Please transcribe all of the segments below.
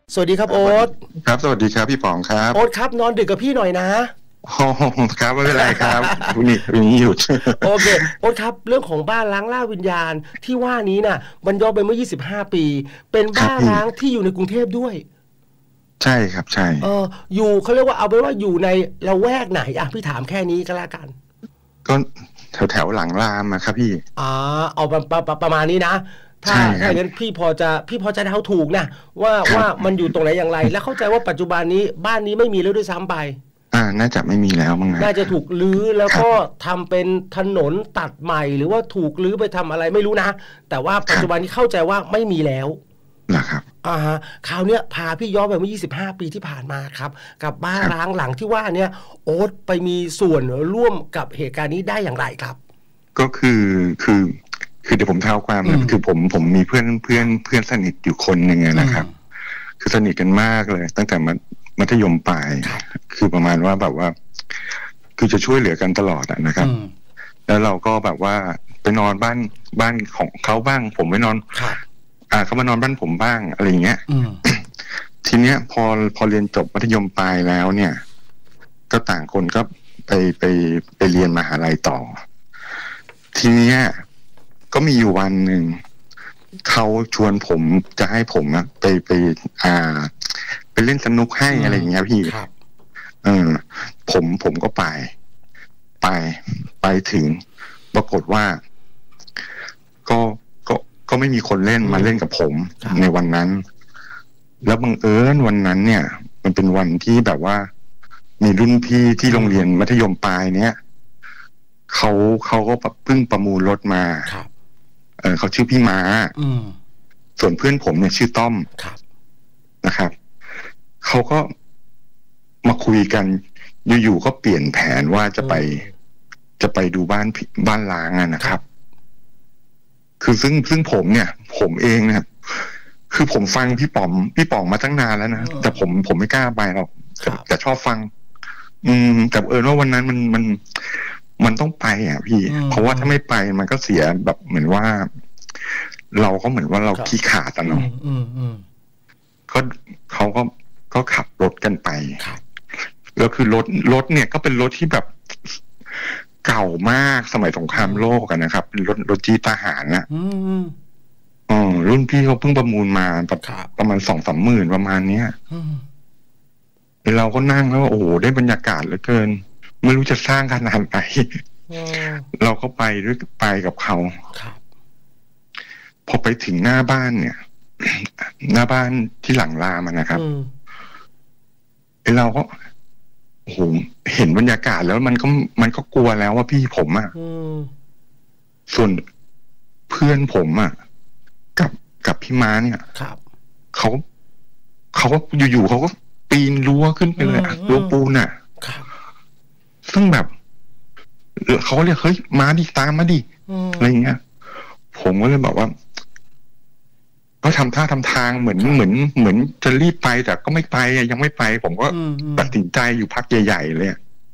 สวัสดีครับโอ๊ตครับสวัสดีครับพี่ป๋องครับโอ๊ตครับนอนดึกกับพี่หน่อยนะโอ้ครับไม่เป็นไรครับวันนี้หยุดโอเคโอ๊ตครับเรื่องของบ้านร้างล่าวิญญาณที่ว่านี้น่ะมันย้อนไปเมื่อ25ปีเป็นบ้านร้างที่อยู่ในกรุงเทพด้วยใช่ครับใช่อยู่เขาเรียกว่าเอาเป็นว่าอยู่ในละแวกไหนอ่ะพี่ถามแค่นี้ก็แล้วกันก็แถวหลังรามครับพี่เอาประมาณนี้นะถ้าอย่างนั้นพี่พอจะเดาถูกนะว่ามันอยู่ตรงไหนอย่างไรและเข้าใจว่าปัจจุบันนี้บ้านนี้ไม่มีแล้วด้วยซ้ำไปน่าจะไม่มีแล้วมั้งน่าจะถูกรื้อแล้วก็ทำเป็นถนนตัดใหม่หรือว่าถูกรื้อไปทำอะไรไม่รู้นะแต่ว่าปัจจุบันนี้เข้าใจว่าไม่มีแล้วนะครับฮะคราวเนี้ยพาพี่ย้อนไปเมื่อ25ปีที่ผ่านมาครับกับบ้านร้างหลังที่ว่าเนี้ยโอ๊ตไปมีส่วนร่วมกับเหตุการณ์นี้ได้อย่างไรครับก็คือเดี๋ยวผมเท้าความนะคือผมมีเพื่อนสนิทอยู่คนหนึ่งนะครับคือสนิทกันมากเลยตั้งแต่มัธยมปลายคือประมาณว่าแบบว่าคือจะช่วยเหลือกันตลอดนะครับแล้วเราก็แบบว่าไปนอนบ้านของเขาบ้างผมไปนอนเขามานอนบ้านผมบ้างอะไรอย่างเงี้ยทีเนี้ยพอเรียนจบมัธยมปลายแล้วเนี่ยก็ต่างคนก็ไปเรียนมหาลัยต่อทีเนี้ยก็มีอยู่วันหนึ่งเขาชวนผมจะให้ผมไปเล่นสนุกให้อะไรอย่างเงี้ยพี่ผมก็ไปถึงปรากฏว่าก็ไม่มีคนเล่นมาเล่นกับผมในวันนั้นแล้วบังเอิญวันนั้นเนี่ยมันเป็นวันที่แบบว่ามีรุ่นพี่ที่โรงเรียนมัธยมปลายเนี้ยเขาก็เพิ่งประมูลรถมาเขาชื่อพี่ม้าส่วนเพื่อนผมเนี่ยชื่อต้อมนะครับเขาก็มาคุยกันอยู่ๆก็เปลี่ยนแผนว่าจะไปดูบ้านล้างนะครับคือซึ่งผมเนี่ยผมเองเนี่ยคือผมฟังพี่ป๋องมาตั้งนานแล้วนะแต่ผมไม่กล้าไปหรอกแต่ชอบฟังแต่ว่าวันนั้นมันต้องไปพี่เพราะว่าถ้าไม่ไปมันก็เสียแบบเหมือนว่าเราก็เหมือนว่าเราขี้ขาดเนาะก็เขาก็ขับรถกันไปแล้วคือรถเนี่ยก็เป็นรถที่แบบเก่ามากสมัยสงครามโลกนะครับเป็นรถจี๊ปทหารนะรุ่นพี่เขาเพิ่งประมูลมาประมาณ2-3 หมื่นประมาณเนี้ยเราก็นั่งแล้วโอ้โหได้บรรยากาศเหลือเกินไม่รู้จะสร้างขนาดไหนเราก็ไปกับเขาพอไปถึงหน้าบ้านเนี่ยหน้าบ้านที่หลังรามนะครับเราก็โอ้โหเห็นบรรยากาศแล้วมันก็กลัวแล้วว่าพี่ผมส่วนเพื่อนผมกับพี่ม้าเนี่ยเขาก็อยู่ๆเขาก็ปีนรั้วขึ้นไปเลยรั้วปูนซึ่งแบบเขาเรียกเฮ้ยมาดิตามมาดิอะไรเงี้ยผมก็เลยบอกว่าก็ทำท่าทำทางเหมือนจะรีบไปแต่ก็ไม่ไปยังไม่ไปผมก็ตัดสินใจอยู่พักใหญ่ๆเลย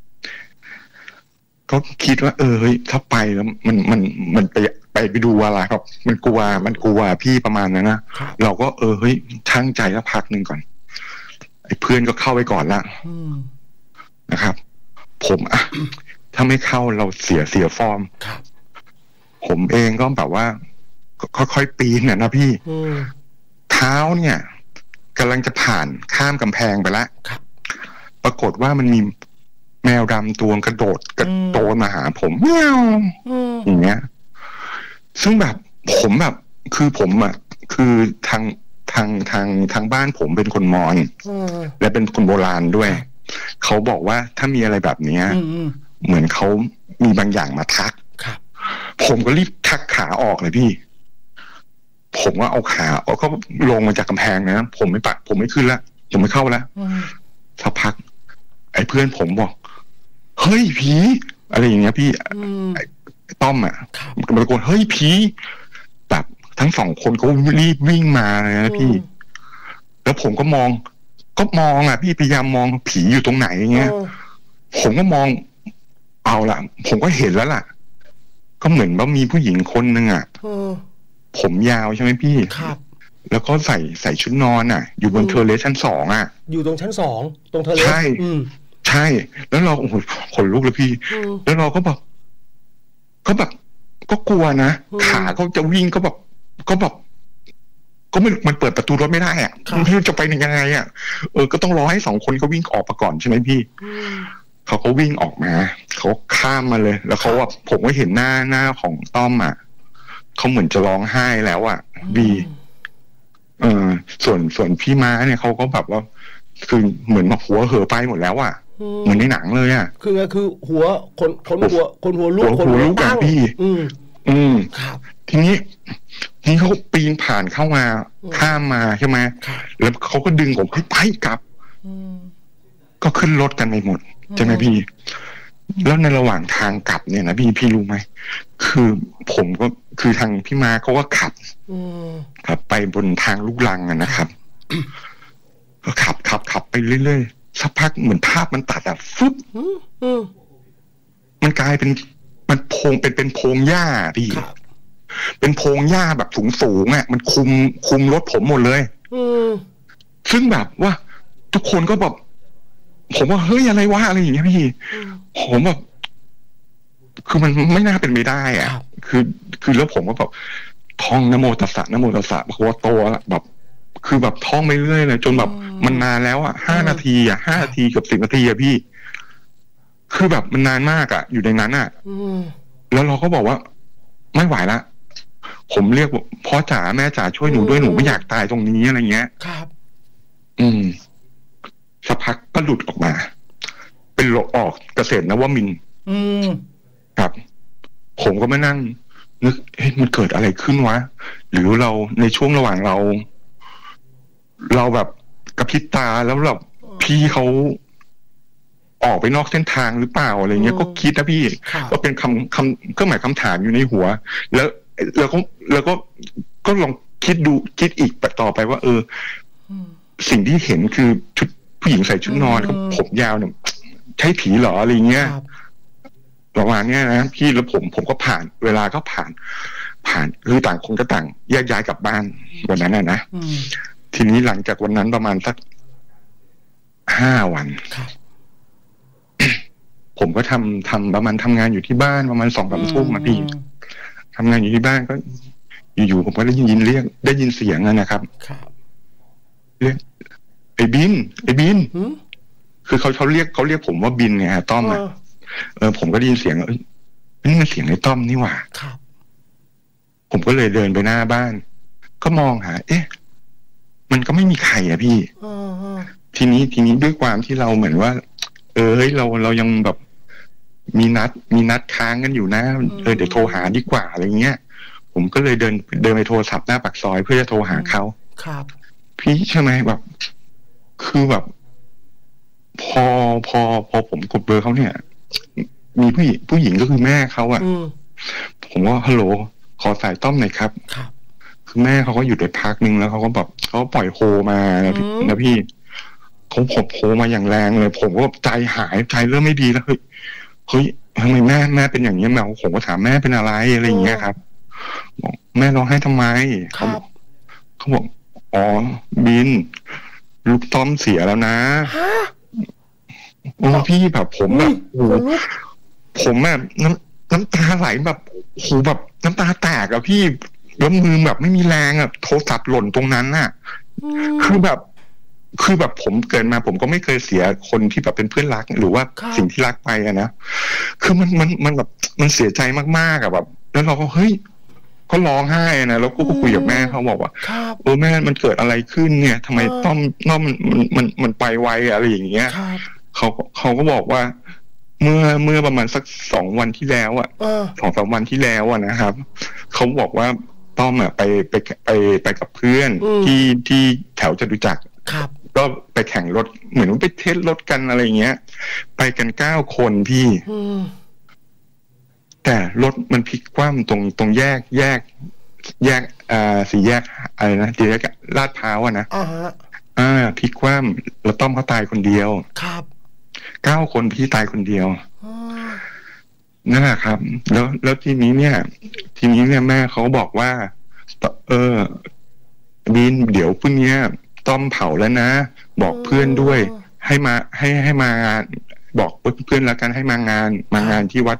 ก็คิดว่าเฮ้ยถ้าไปแล้วมันไปดูอะไรครับมันกลัวพี่ประมาณนั้นนะเราก็เฮ้ยชั่งใจแล้วพักหนึ่งก่อนไอ้เพื่อนก็เข้าไปก่อนละนะครับผมถ้าไม่เข้าเราเสียฟอร์มผมเองก็แบบว่าค่อยๆปีนนะพี่เท้าเนี่ยกำลังจะผ่านข้ามกำแพงไปแล้วปรากฏว่ามันมีแมวดำตัวกระโดดมาหาผมเมี้ยวอย่างเงี้ยซึ่งแบบผมแบบคือผมคือทางบ้านผมเป็นคนมอญและเป็นคนโบราณด้วยเขาบอกว่าถ้ามีอะไรแบบนี้เหมือนเขามีบางอย่างมาทักผมก็รีบทักขาออกเลยพี่ผมก็เอาขาก็ลงมาจากกำแพงนะผมไม่ขึ้นละผมไม่เข้าละสักพักไอ้เพื่อนผมบอกเฮ้ยผีอะไรอย่างเงี้ยพี่ไอ้ต้อมมันตะโกนเฮ้ยผีแบบทั้งสองคนเขารีบวิ่งมาเลยนะพี่แล้วผมก็มองพี่พยายามมองผีอยู่ตรงไหนอย่างเงี้ยผมก็มองเอาละผมก็เห็นแล้วล่ะก็เหมือนว่ามีผู้หญิงคนนึงผมยาวใช่ไหมพี่แล้วก็ใส่ชุดนอนอ่ะ อยู่บนเทอร์เลสชั้น2อ่ะอยู่ตรงชั้น2ตรงเทอร์เลสใช่ใช่แล้วเราโอ้โหขนลุกเลยพี่แล้วเราก็แบบก็กลัวนะขาเขาจะวิ่งก็แบบก็ไม่มันเปิดประตูรถไม่ได้อ่ะไม่รู้จะไปยังไงอ่ะก็ต้องรอให้2คนเขาวิ่งออกมาก่อนใช่ไหมพี่เขาก็วิ่งออกมาเขาข้ามมาเลยแล้วเขาแบบผมก็เห็นหน้าของต้อมอ่ะเขาเหมือนจะร้องไห้แล้วอ่ะบีส่วนพี่ม้าเนี่ยเขาก็แบบว่าคือเหมือนมาหัวเหอไปหมดแล้วอ่ะเหมือนในหนังเลยอ่ะคือหัวคนหัวลูกตั้งพี่ครับทีนี้เขาปีนผ่านเข้ามาข้ามมาใช่ไหมแล้วเขาก็ดึงผมให้ไปกลับก็ขึ้นรถกันไปหมดใช่ไหมพี่แล้วในระหว่างทางกลับเนี่ยนะพี่รู้ไหมคือผมก็คือทางพี่มาเขาก็ขับไปบนทางลูกรังนะครับก็ขับไปเรื่อยๆสักพักเหมือนภาพมันตัดอ่ะฟึบมันกลายเป็นมันโพงเป็นโพงหญ้าพี่เป็นโพงหญ้าแบบสูงอ่ะมันคุมรถผมหมดเลยซึ่งแบบว่าทุกคนก็แบบผมว่าเฮ้ยอะไรวะอะไรอย่างเงี้ยพี่ผมแบบคือมันไม่น่าเป็นไปได้อ่ะคือแล้วผมก็แบบท่องนะโมตัสสะนะโมตัสสะพระวะโตแบบคือแบบท่องไปเรื่อยเลยจนแบบมันนานแล้วอ่ะ5 นาที5 นาทีกับ10 นาทีอ่ะพี่คือแบบมันนานมากอ่ะอยู่ในนั้นอ่ะแล้วเราก็บอกว่าไม่ไหวละผมเรียกพ่อจ๋าแม่จ๋าช่วยหนูด้วยหนูไม่อยากตายตรงนี้อะไรเงี้ยครับสักพักก็หลุดออกมาเป็นออกเกษตรนวมินทร์ครับผมก็มานั่งนึกมันเกิดอะไรขึ้นวะหรือเราในช่วงระหว่างเราแบบกระพริบตาแล้วแบบพี่เขาออกไปนอกเส้นทางหรือเปล่าอะไรเงี้ยก็คิดนะพี่ก็เป็นคำก็หมายคำถามอยู่ในหัวแล้วก็ลองคิดอีกต่อไปว่าสิ่งที่เห็นคือชุดผู้หญิงใส่ชุดนอนกับผมยาวเนี่ยใช่ผีเหรออะไรเงี้ยประมาณนี้นะพี่แล้วผมก็ผ่านเวลาก็ผ่านคือต่างคนก็ต่างแยกย้ายกลับบ้านวันนั้นนะทีนี้หลังจากวันนั้นประมาณสัก5 วันผมก็ทำประมาณทำงานอยู่ที่บ้านประมาณ2-3 ทุ่มมาพี่ทำงานอยู่ที่บ้านก็อยู่ผมก็ได้ยินเสียงนะครับเรียกไอ้บินคือเขาเรียกผมว่าบินเนี่ยต้อมผมก็ได้ยินเสียงนี่มันเสียงไอ้ต้อมนี่หว่าผมก็เลยเดินไปหน้าบ้านก็มองหามันก็ไม่มีใครอ่ะพี่ทีนี้ด้วยความที่เราเหมือนว่าเรายังแบบมีนัดค้างกันอยู่นะเดี๋ยวโทรหาดีกว่าอะไรเงี้ยผมก็เลยเดินไปโทรศัพท์หน้าปากซอยเพื่อจะโทรหาเขาครับพี่ใช่ไหมแบบคือแบบพอผมกดเบอร์เขาเนี่ยมีผู้หญิงก็คือแม่เขาอ่ะผมว่าฮัลโหลขอสายต้อมหน่อยครับคือแม่เขาก็อยู่ได้พักนึงแล้วเขาก็แบบเขาปล่อยโฮมานะพี่เขาโฮมาอย่างแรงเลยผมก็ใจหายใจเริ่มไม่ดีแล้วเฮ้ยทำไมแม่เป็นอย่างนี้แม่ผมก็ถามแม่เป็นอะไรอะไรอย่างเงี้ยครับบอกแม่ร้องไห้ทำไมเขาบอกอ๋อบินลูกต้อมเสียแล้วนะโอ้พี่แบบผมแบบผมแบบน้ำตาไหลแบบโหแบบน้ำตาแตกอะพี่แล้วมือแบบไม่มีแรงอะโทรศัพท์หล่นตรงนั้นน่ะคือแบบผมเกิดมาผมก็ไม่เคยเสียคนที่แบบเป็นเพื่อนรักหรือว่าสิ่งที่รักไปอะนะคือมันแบบมันเสียใจมากๆอะแบบแล้วเราก็เฮ้ยก็ร้องไห้นะแล้วก็คุยกับแม่เขาบอกว่าแม่มันเกิดอะไรขึ้นเนี่ยทำไมต้อมมันไปไวอะไรอย่างเงี้ยเขาก็บอกว่าเมื่อประมาณสัก2 วันที่แล้วอะ2-3 วันที่แล้วอะนะครับเขาบอกว่าต้อมอะไปกับเพื่อนที่แถวจตุจักรก็ไปแข่งรถเหมือนว่าไปเทสรถกันอะไรเงี้ยไปกัน9 คนพี่แต่รถมันพลิกคว่ำตรงแยก4 แยกอะไรนะ4 แยกลาดพร้าวอะนะพลิกคว่ำแล้วต้อมเขาตายคนเดียวครับ 9 คนพี่ตายคนเดียวนั่นแหละครับแล้วทีนี้เนี่ยแม่เขาบอกว่าบินเดี๋ยวพรุ่งนี้ต้อมเผาแล้วนะบอกเพื่อนด้วยให้มาให้มางานบอกเพื่อนแล้วกันให้มางานที่วัด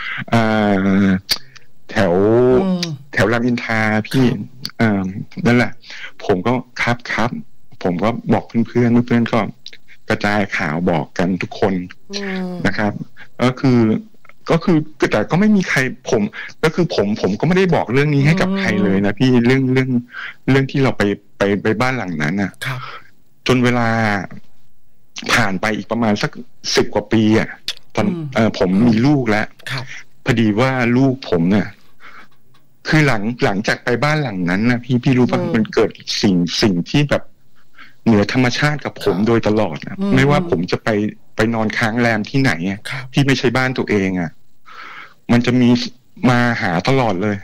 แถวรามอินทราพี่นั่นแหละผมก็ครับผมก็บอกเพื่อนก็กระจายข่าวบอกกันทุกคนนะครับก็คือแต่ก็ไม่มีใครผมก็ไม่ได้บอกเรื่องนี้ให้กับใครเลยนะพี่เรื่องที่เราไปบ้านหลังนั้นน่ะจนเวลาผ่านไปอีกประมาณสัก10 กว่าปีอ่ะตอนผมมีลูกแล้วพอดีว่าลูกผมเนี่ยคือหลังจากไปบ้านหลังนั้นนะพี่รู้ป่ะมันเกิดสิ่งที่แบบเหนือธรรมชาติกับผมโดยตลอดนะไม่ว่าผมจะไปนอนค้างแรมที่ไหนที่ไม่ใช่บ้านตัวเองอ่ะมันจะมีมาหาตลอดเลย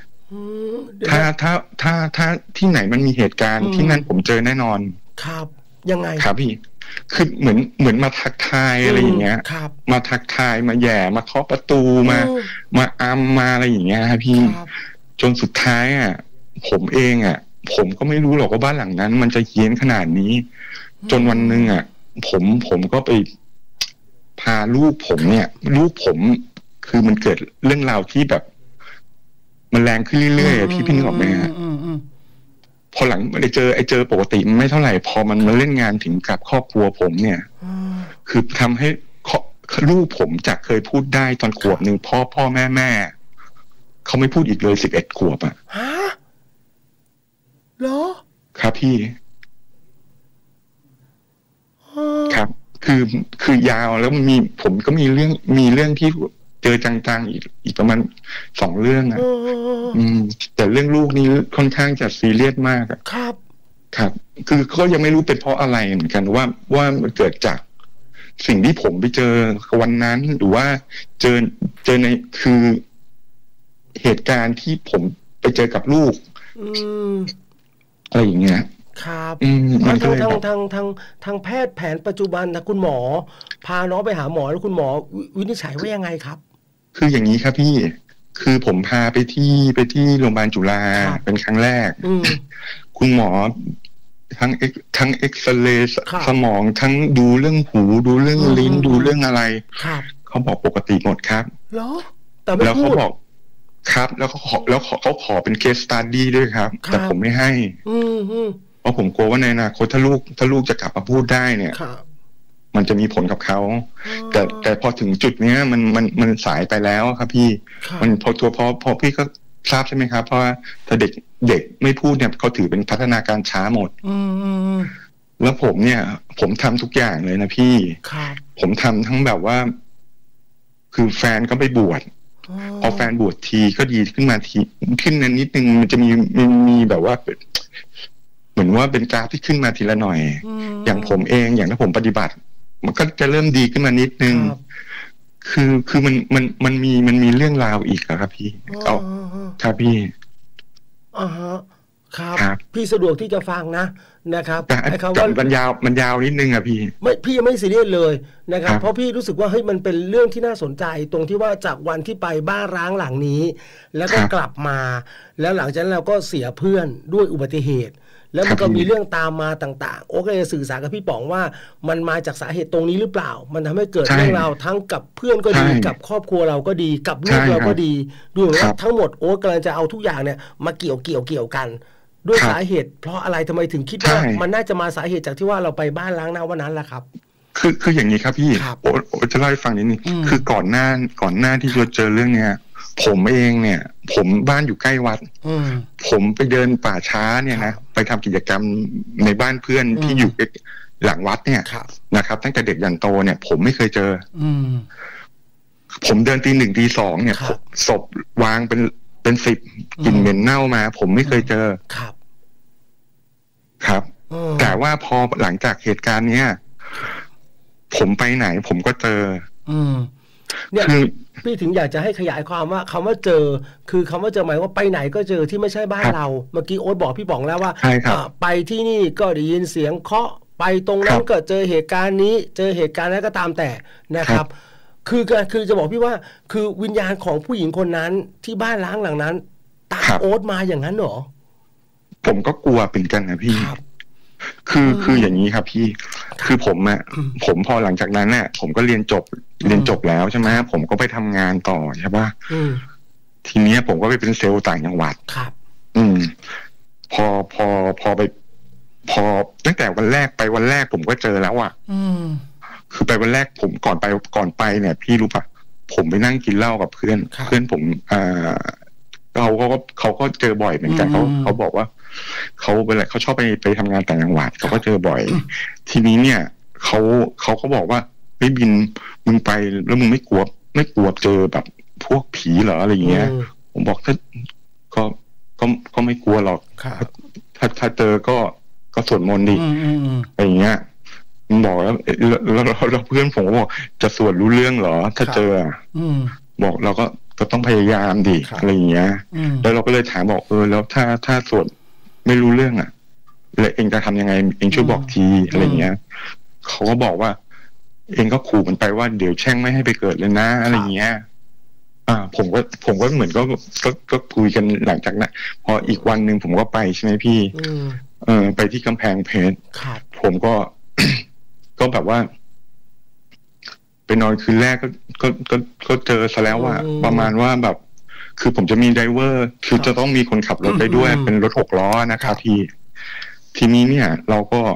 ถ้าที่ไหนมันมีเหตุการณ์ที่นั่นผมเจอแน่นอนครับยังไงครับพี่คือเหมือนมาทักทายอะไรอย่างเงี้ยมาทักทายมาแย่มาเคาะประตูมาอัมมาอะไรอย่างเงี้ยครับพี่จนสุดท้ายอ่ะผมเองอ่ะผมก็ไม่รู้หรอกว่าบ้านหลังนั้นมันจะเฮี้ยนขนาดนี้จนวันหนึ่งอ่ะผมก็ไปพาลูกผมคือมันเกิดเรื่องราวที่แบบมันแรงขึ้นเรื่อยๆพี่นึกออกไหมฮะพอหลังไอ้เจอปกติมันไม่เท่าไหร่พอมันมาเล่นงานถึงกับครอบครัวผมเนี่ยคือทำให้ลูกผมจากเคยพูดได้ตอนขวบหนึ่งพ่อแม่เขาไม่พูดอีกเลย11 ขวบอ่ะฮะเหรอครับพี่ครับคือยาวแล้วผมก็มีเรื่องที่เจอจังๆอีกประมาณ2 เรื่องอ่ะแต่เรื่องลูกนี้ค่อนข้างจะซีเรียสมากครับคือก็ยังไม่รู้เป็นเพราะอะไรเหมือนกันว่ามันเกิดจากสิ่งที่ผมไปเจอวันนั้นหรือว่าเจอในคือเหตุการณ์ที่ผมไปเจอกับลูกอะไรอย่างเงี้ยครับทางแพทย์แผนปัจจุบันนะคุณหมอพาน้องไปหาหมอแล้วคุณหมอวินิจฉัยว่ายังไงครับคืออย่างนี้ครับพี่คือผมพาไปที่โรงพยาบาลจุฬาเป็นครั้งแรกคุณหมอทั้งเอ็กซเรย์สมองทั้งดูเรื่องหูดูเรื่องลิ้นดูเรื่องอะไรเขาบอกปกติหมดครับแต่ไม่พูดแล้วเขาบอกครับแล้วเขาขอเป็นเคสสตัดดี้ด้วยครับแต่ผมไม่ให้เพราะผมกลัวว่าในอนาคตถ้าลูกจะกลับมาพูดได้เนี่ยมันจะมีผลกับเขาแต่พอถึงจุดเนี้ยมันสายไปแล้วครับพี่มันพอพี่ก็ทราบใช่ไหมครับเพราะว่าถ้าเด็กไม่พูดเนี่ยเขาถือเป็นพัฒนาการช้าหมดแล้วผมเนี่ยผมทำทุกอย่างเลยนะพี่ผมทำทั้งแบบว่าคือแฟนก็ไปบวชพอแฟนบวชทีก็ดีขึ้นมาทีขึ้นนั้นนิดนึงมันจะมีแบบว่าเหมือนว่าเป็นกราฟที่ขึ้นมาทีละหน่อยอย่างผมเองอย่างถ้าผมปฏิบัติมันก็จะเริ่มดีขึ้นมานิดนึงคือมันมีเรื่องราวอีกครับพี่ครับพี่ครับพี่สะดวกที่จะฟังนะครับไอ้คำว่ามันยาวนิดนึงอะพี่พี่ยังไม่ซีเรียสเลยนะครับเพราะพี่รู้สึกว่าเฮ้ยมันเป็นเรื่องที่น่าสนใจตรงที่ว่าจากวันที่ไปบ้านร้างหลังนี้แล้วก็กลับมาแล้วหลังจากนั้นเราก็เสียเพื่อนด้วยอุบัติเหตุแล้วมันก็มีเรื่องตามมาต่างๆโอเคสื่อสารกับพี่ป๋องว่ามันมาจากสาเหตุตรงนี้หรือเปล่ามันทำให้เกิดเรื่องราวทั้งกับเพื่อนก็ดีกับครอบครัวเราก็ดีกับลูกเราก็ดีดูเหมือนว่าทั้งหมดโอ๊ตกำลังจะเอาทุกอย่างเนี่ยมาเกี่ยวกันด้วยสาเหตุเพราะอะไรทำไมถึงคิดว่ามันน่าจะมาสาเหตุจากที่ว่าเราไปบ้านล้างหน้าวันนั้นแหละครับคืออย่างนี้ครับพี่โอ๊ตจะเล่าให้ฟังนิดนึงคือก่อนหน้าที่จะเจอเรื่องเนี้ยผมเองเนี่ยผมบ้านอยู่ใกล้วัดผมไปเดินป่าช้าเนี่ยนะไปทำกิจกรรมในบ้านเพื่อนที่อยู่หลังวัดเนี่ยนะครับตั้งแต่เด็กยันโตเนี่ยผมไม่เคยเจอผมเดินตี 1 ตี 2เนี่ยศพวางเป็น10กลิ่นเหม็นเน่ามาผมไม่เคยเจอครับแต่ว่าพอหลังจากเหตุการณ์เนี้ยผมไปไหนผมก็เจอเนี่ยพี่ถึงอยากจะให้ขยายความว่าคำว่าเจอคือคำว่าเจอหมายว่าไปไหนก็เจอที่ไม่ใช่บ้านเราเมื่อกี้โอ๊ตบอกพี่ป๋องแล้วว่าไปที่นี่ก็ได้ยินเสียงเคาะไปตรงนั้นก็เจอเหตุการณ์นี้เจอเหตุการณ์นั้นก็ตามแต่นะครับคือจะบอกพี่ว่าคือวิญญาณของผู้หญิงคนนั้นที่บ้านล้างหลังนั้นตามโอ๊ตมาอย่างนั้นเหรอผมก็กลัวเป็นกันนะพี่คืออย่างนี้ครับพี่คือผมพอหลังจากนั้นเนี่ยผมก็เรียนจบแล้วใช่ไหมผมก็ไปทำงานต่อใช่ป่ะทีเนี้ยผมก็ไปเป็นเซลล์ต่างจังหวัดครับพอไปตั้งแต่วันแรกผมก็เจอแล้วอ่ะคือไปวันแรกผมก่อนไปเนี่ยพี่รู้ป่ะผมไปนั่งกินเหล้ากับเพื่อนผมเขาก็เจอบ่อยเหมือนกันเขาบอกว่าเขาชอบไปทำงานต่างจังหวัดเขาก็เจอบ่อยทีนี้เนี่ยเขาก็บอกว่าไม่บินมึงไปแล้วมึงไม่กลัวเจอแบบพวกผีเหรออะไรเงี้ยผมบอกก็ไม่กลัวหรอกถ้าเจอก็สวดมนต์ดิอะไรเงี้ยมันบอกแล้วเพื่อนผมก็บอกจะสวดรู้เรื่องเหรอถ้าเจอบอกเราก็ต้องพยายามดิอะไรอย่างเงี้ยแล้วเราก็เลยถามบอกแล้วถ้าสวดไม่รู้เรื่องอ่ะแล้วเองจะทำยังไงเองช่วยบอกทีอะไรอย่างเงี้ยเขาก็บอกว่าเองก็ขู่มันไปว่าเดี๋ยวแช่งไม่ให้ไปเกิดเลยนะอะไรอย่างเงี้ยผมก็เหมือนก็คุยกันหลังจากนั้นพออีกวันหนึ่งผมก็ไปใช่ไหมพี่ไปที่กำแพงเพชรผมก็แบบว่าไปนอนคืนแรกก็เจอซะแล้วว่าประมาณว่าแบบคือผมจะมีไดเวอร์คือจะต้องมีคนขับรถไปด้วยเป็นรถ6 ล้อนะครับพี่ทีนี้เนี่ยเรา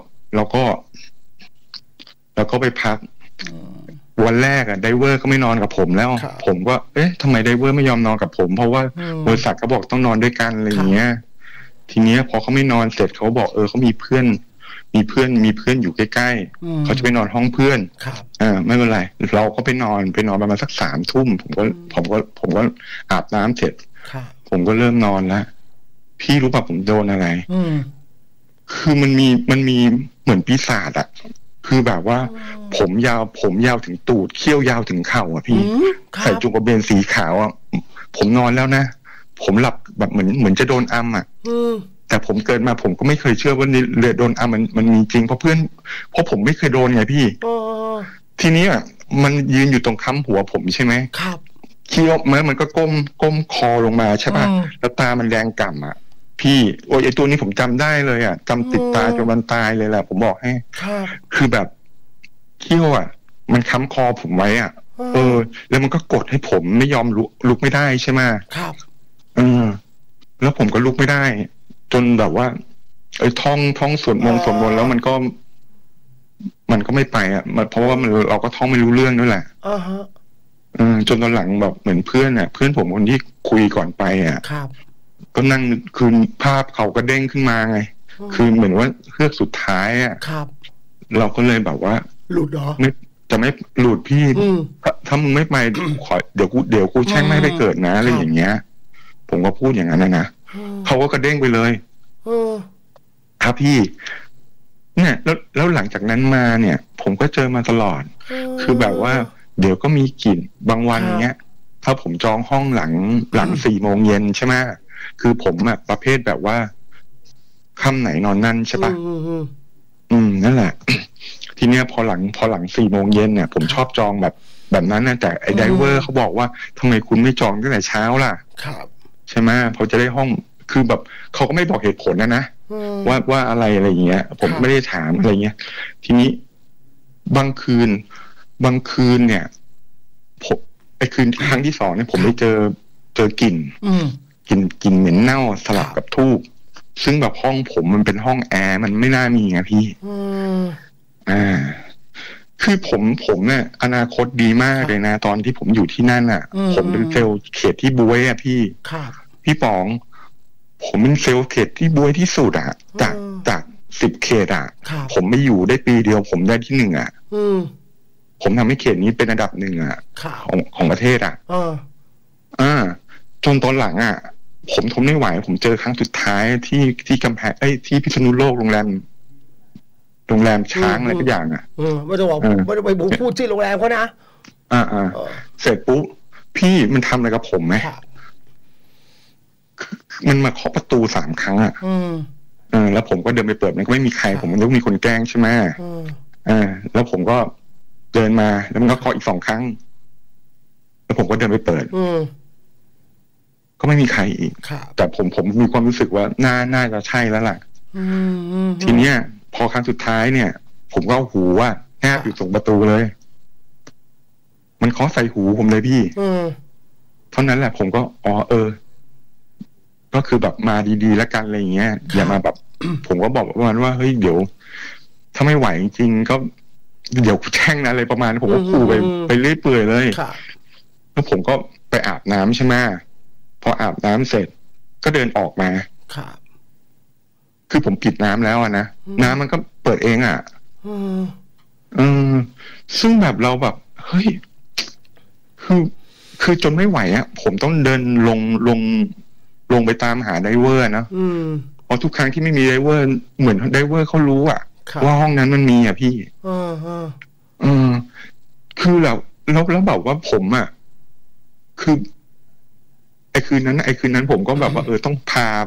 ก็ไปพักวันแรกอะไดเวอร์ก็ไม่นอนกับผมแล้วผมก็ทำไมไดเวอร์ไม่ยอมนอนกับผมเพราะว่าบริษัทเขาบอกต้องนอนด้วยกันอะไรอย่างเงี้ยทีเนี้ยพอเขาไม่นอนเสร็จเขาบอกเขามีเพื่อนอยู่ใกล้ๆเขาจะไปนอนห้องเพื่อนไม่เป็นไรเราก็ไปนอนประมาณสัก3 ทุ่มผมก็อาบน้ำเสร็จผมก็เริ่มนอนแล้วพี่รู้ป่ะผมโดนอะไรคือมันมีเหมือนปีศาจอะคือแบบว่าผมยาวถึงตูดเขี้ยวยาวถึงเข่าอ่ะพี่ใส่จุกกระเบนสีขาวอ่ะผมนอนแล้วนะผมหลับแบบเหมือนจะโดนอัมอ่ะแต่ผมเกิดมาผมก็ไม่เคยเชื่อว่าเรือโดนอัมมันมีจริงเพราะผมไม่เคยโดนไงพี่ทีนี้อ่ะมันยืนอยู่ตรงค้ำหัวผมใช่ไหมครับเขี้ยวมันก็ก้มคอลงมาใช่ป่ะแล้วตามันแดงก่ำอ่ะพี่โอ้ยไอตัวนี้ผมจำได้เลยอ่ะจำติดตาจนวันตายเลยแหละผมบอกให้คือแบบเขี้ยวอ่ะมันค้ำคอผมไว้อ่ะแล้วมันก็กดให้ผมไม่ยอมลุกไม่ได้ใช่ไหมครับแล้วผมก็ลุกไม่ได้จนแบบว่าท่องสวดมนต์แล้วมันก็ไม่ไปอ่ะเพราะว่าเราก็ท่องไม่รู้เรื่องด้วยแหละจนตอนหลังแบบเหมือนเพื่อนผมคนที่คุยก่อนไปอ่ะก็นั่งคืนภาพเขาก็เด้งขึ้นมาไงคือเหมือนว่าเฮือกสุดท้ายอ่ะเราก็เลยแบบว่าหลุดเหรอจะไม่หลุดพี่ถ้ามึงไม่ไปเดี๋ยวกูแช่งไม่ให้ไปเกิดนะอะไรอย่างเงี้ยผมก็พูดอย่างนั้นนะเขาก็กระเด้งไปเลยครับพี่เนี่ยแล้วหลังจากนั้นมาเนี่ยผมก็เจอมาตลอดคือแบบว่าเดี๋ยวก็มีกลิ่นบางวันเนี้ยถ้าผมจองห้องหลัง4 โมงเย็นใช่ไหมคือผมอะประเภทแบบว่าค่ำไหนนอนนั่นใช่ปะนั่นแหละทีเนี้ยพอหลัง4 โมงเย็นเนี่ยผมชอบจองแบบนั้นนะแต่ไอ้ไดเวอร์เขาบอกว่าทำไมคุณไม่จองตั้งแต่เช้าล่ะใช่ไหมเขาจะได้ห้องคือแบบเขาก็ไม่บอกเหตุผลนะว่าอะไรอย่างเงี้ยผมไม่ได้ถามอะไรเงี้ยทีนี้บางคืนเนี่ยผมไอ้คืนครั้งที่ 2เนี่ยผมได้เจอกลิ่นเหม็นเน่าสลับกับธูปซึ่งแบบห้องผมมันเป็นห้องแอร์มันไม่น่ามีไงพี่คือผมเนี่ยอนาคตดีมากเลยนะตอนที่ผมอยู่ที่นั่นอ่ะผมเป็นเซลล์เขตที่บวยอ่ะพี่ป๋องผมเป็นเซลล์เขตที่บวยที่สุดอ่ะจาก10 เขตอ่ะผมไม่อยู่ได้ปีเดียวผมได้ที่1อ่ะผมทำให้เขตนี้เป็นอันดับ1อ่ะของประเทศอ่ะจนตอนหลังอ่ะผมทนไม่ไหวผมเจอครั้งสุดท้ายที่กำแพงที่พิษณุโลกโรงแรมช้างอะไรทุกอย่างอ่ะไม่ต้องบอกไม่ต้องไปพูดชื่อโรงแรมเขานะเสร็จปุ๊บพี่มันทำอะไรกับผมไหมมันมาเคาะประตู3 ครั้งอ่ะแล้วผมก็เดินไปเปิดมันก็ไม่มีใครผมมันต้องมีคนแกล้งใช่ไหมแล้วผมก็เดินมาแล้วมันก็เคาะอีก2 ครั้งแล้วผมก็เดินไปเปิดก็ก็ไม่มีใครอีกแต่ผมมีความรู้สึกว่าน่าจะใช่แล้วล่ะทีเนี้ยพอครั้งสุดท้ายเนี่ยผมก็เอาหูว่าแนบอยู่ตรงประตูเลยมันเคาะใส่หูผมเลยพี่เท่านั้นแหละผมก็ก็คือแบบมาดีๆแล้วกันอะไรอย่างเงี้ยอย่ามาแบบ ผมก็บอกประมาณว่าเฮ้ยเดี๋ยวถ้าไม่ไหวจริงๆก็เดี๋ยวแช่งนะอะไรประมาณผมก็ขู่ไปเรื่อยเปื่อยเลยแล้วผมก็ไปอาบน้ำใช่ไหมพออาบน้ำเสร็จก็เดินออกมาคือผมปิดน้ำแล้วนะน้ำมันก็เปิดเองซึ่งแบบเราแบบเฮ้ยคือจนไม่ไหวผมต้องเดินลงไปตามหาไดเวอร์นะเพราะทุกครั้งที่ไม่มีไดเวอร์เหมือนไดเวอร์เขารู้ว่าห้องนั้นมันมีพี่คือแล้วแบบว่าผมคือไอ้คืนนั้นผมก็แบบว่าต้องพา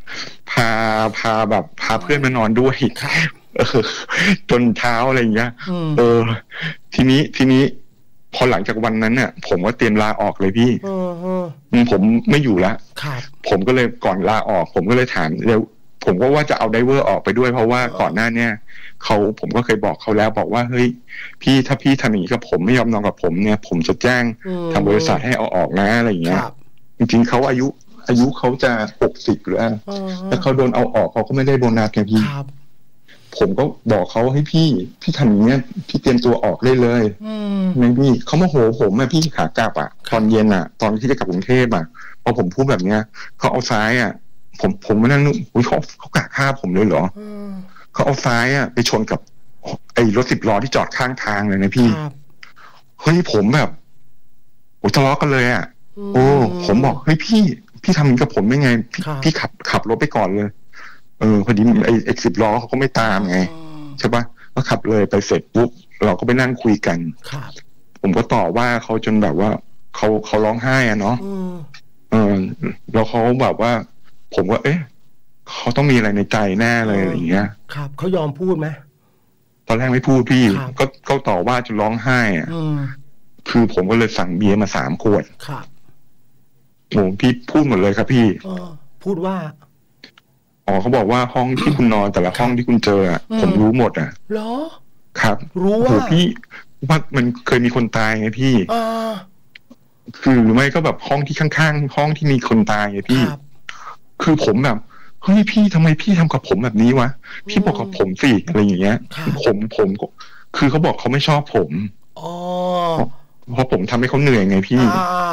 แบบพาเพื่อนมานอนด้วยจนเช้าอะไรอย่างเงี้ยทีนี้พอหลังจากวันนั้นเนี่ยผมก็เตรียมลาออกเลยพี่ผมไม่อยู่แล้วผมก็เลยก่อนลาออกผมก็เลยถามแล้วผมก็ว่าจะเอาไดเวอร์ออกไปด้วยเพราะว่าก่อนหน้าเนี่ยผมก็เคยบอกเขาแล้วบอกว่าเฮ้ยพี่ถ้าพี่ทำอย่างนี้กับผมไม่ยอมนอนกับผมเนี่ยผมจะแจ้งทางบริษัทให้เอาออกนะอะไรอย่างเงี้ยจริงๆเขาอายุเขาจะ60หรือแล้วเขาโดนเอาออกเขาก็ไม่ได้โบนัสไงพี่ผมก็บอกเขาให้พี่ทำอย่างเงี้ยพี่เตรียมตัวออกได้เลยไม่พี่เขาโมโหผมพี่ขากลับตอนเย็นตอนที่จะกลับกรุงเทพพอผมพูดแบบเนี้ยเขาเอาซ้ายผมมานั่งนึกเขากะฆ่าผมเลยเหรอเขาเอาซ้ายไปชนกับไอ้รถ10 ล้อที่จอดข้างทางเลยนะพี่เฮ้ยผมแบบทะเลาะกันเลยผมบอกเฮ้ยพี่ทำอย่างนี้กับผมได้ไงพี่ขับรถไปก่อนเลยพอดีไอ้10 ล้อเขาก็ไม่ตามไงใช่ปะก็ขับเลยไปเสร็จปุ๊บเราก็ไปนั่งคุยกันผมก็ต่อว่าเขาจนแบบว่าเขาร้องไห้เนาะแล้วเขาแบบว่าผมก็เขาต้องมีอะไรในใจแน่เลยอะไรอย่างเงี้ยครับเขายอมพูดไหมตอนแรกไม่พูดพี่ก็ต่อว่าจนร้องไห้คือผมก็เลยสั่งเบียร์มา3 ขวดครับโอ้พี่พูดหมดเลยครับพี่พูดว่าเขาบอกว่าห้องที่คุณนอนแต่ละห้องที่คุณเจอผมรู้หมดเหรอครับรู้ว่าพี่ว่ามันเคยมีคนตายไงพี่คือหรือไม่ก็แบบห้องที่ข้างๆห้องที่มีคนตายไงพี่คือผมแบบเฮ้ยพี่ทำไมพี่ทำกับผมแบบนี้วะพี่บอกกับผมสิอะไรอย่างเงี้ยผมคือเขาบอกเขาไม่ชอบผมเพราะผมทำให้เขาเหนื่อยไงพี่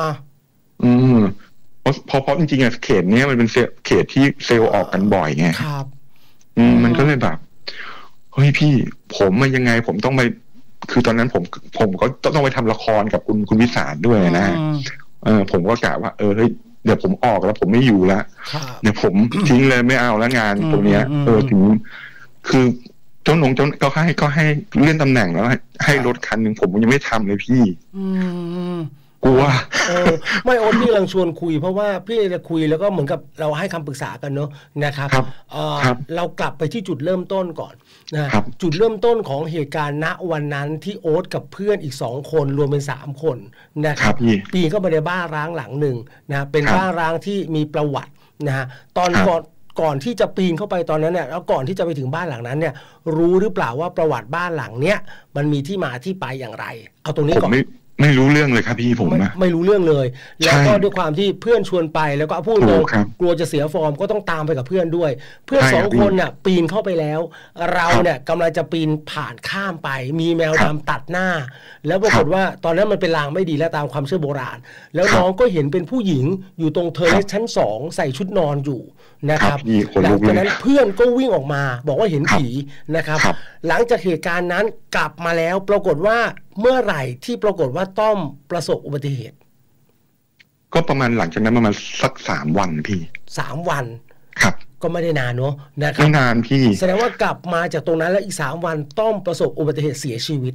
เพราะจริงๆเขตนี้มันเป็นเขตที่เซลล์ออกกันบ่อยไงมันก็เลยแบบเฮ้ยพี่ผมมันยังไงผมต้องไปคือตอนนั้นผมก็ต้องไปทำละครกับคุณวิสารด้วยนะผมก็กะว่าเฮ้ยเดี๋ยวผมออกแล้วผมไม่อยู่แล้วเดี๋ยวผมทิ้งเลยไม่เอาแล้วงานตรงเนี้ยถึงคือเจ้าก็ให้เลื่อนตำแหน่งแล้วให้รถคันหนึ่งผมยังไม่ทำเลยพี่กลัวไม่โอ๊ตพี่กำลังชวนคุยเพราะว่าพี่จะคุยแล้วก็เหมือนกับเราให้คำปรึกษากันเนอะนะครับเรากลับไปที่จุดเริ่มต้นก่อนนะจุดเริ่มต้นของเหตุการณ์ณวันนั้นที่โอ๊ตกับเพื่อนอีก2 คนรวมเป็น3 คนนะครับปีนเข้าไปในบ้านร้างหลังหนึ่งนะเป็นบ้านร้างที่มีประวัตินะฮะตอนก่อนที่จะปีนเข้าไปตอนนั้นเนี่ยแล้วก่อนที่จะไปถึงบ้านหลังนั้นเนี่ยรู้หรือเปล่าว่าประวัติบ้านหลังเนี้ยมันมีที่มาที่ไปอย่างไรเอาตรงนี้ก่อนไม่รู้เรื่องเลยครับพี่ผมไม่รู้เรื่องเลยแล้วก็ด้วยความที่เพื่อนชวนไปแล้วก็พูดเลยกลัวจะเสียฟอร์มก็ต้องตามไปกับเพื่อนด้วยเพื่อน2 คนน่ะปีนเข้าไปแล้วเราเนี่ยกำลังจะปีนผ่านข้ามไปมีแมวดำตัดหน้าแล้วปรากฏว่าตอนนั้นมันเป็นลางไม่ดีแล้วตามความเชื่อโบราณแล้วน้องก็เห็นเป็นผู้หญิงอยู่ตรงเทอร์เลสชั้น2ใส่ชุดนอนอยู่นะครับหลังจากนั้นเพื่อนก็วิ่งออกมาบอกว่าเห็นผีนะครับหลังจากเหตุการณ์นั้นกลับมาแล้วปรากฏว่าเมื่อไหร่ที่ปรากฏว่าต้อมประสบอุบัติเหตุก็ประมาณหลังจากนั้นประมาณสัก3 วันพี่ 3 วันครับก็ไม่ได้นานเนาะนะครับไม่นานพี่แสดงว่ากลับมาจากตรงนั้นแล้วอีก3 วันต้อมประสบอุบัติเหตุเสียชีวิต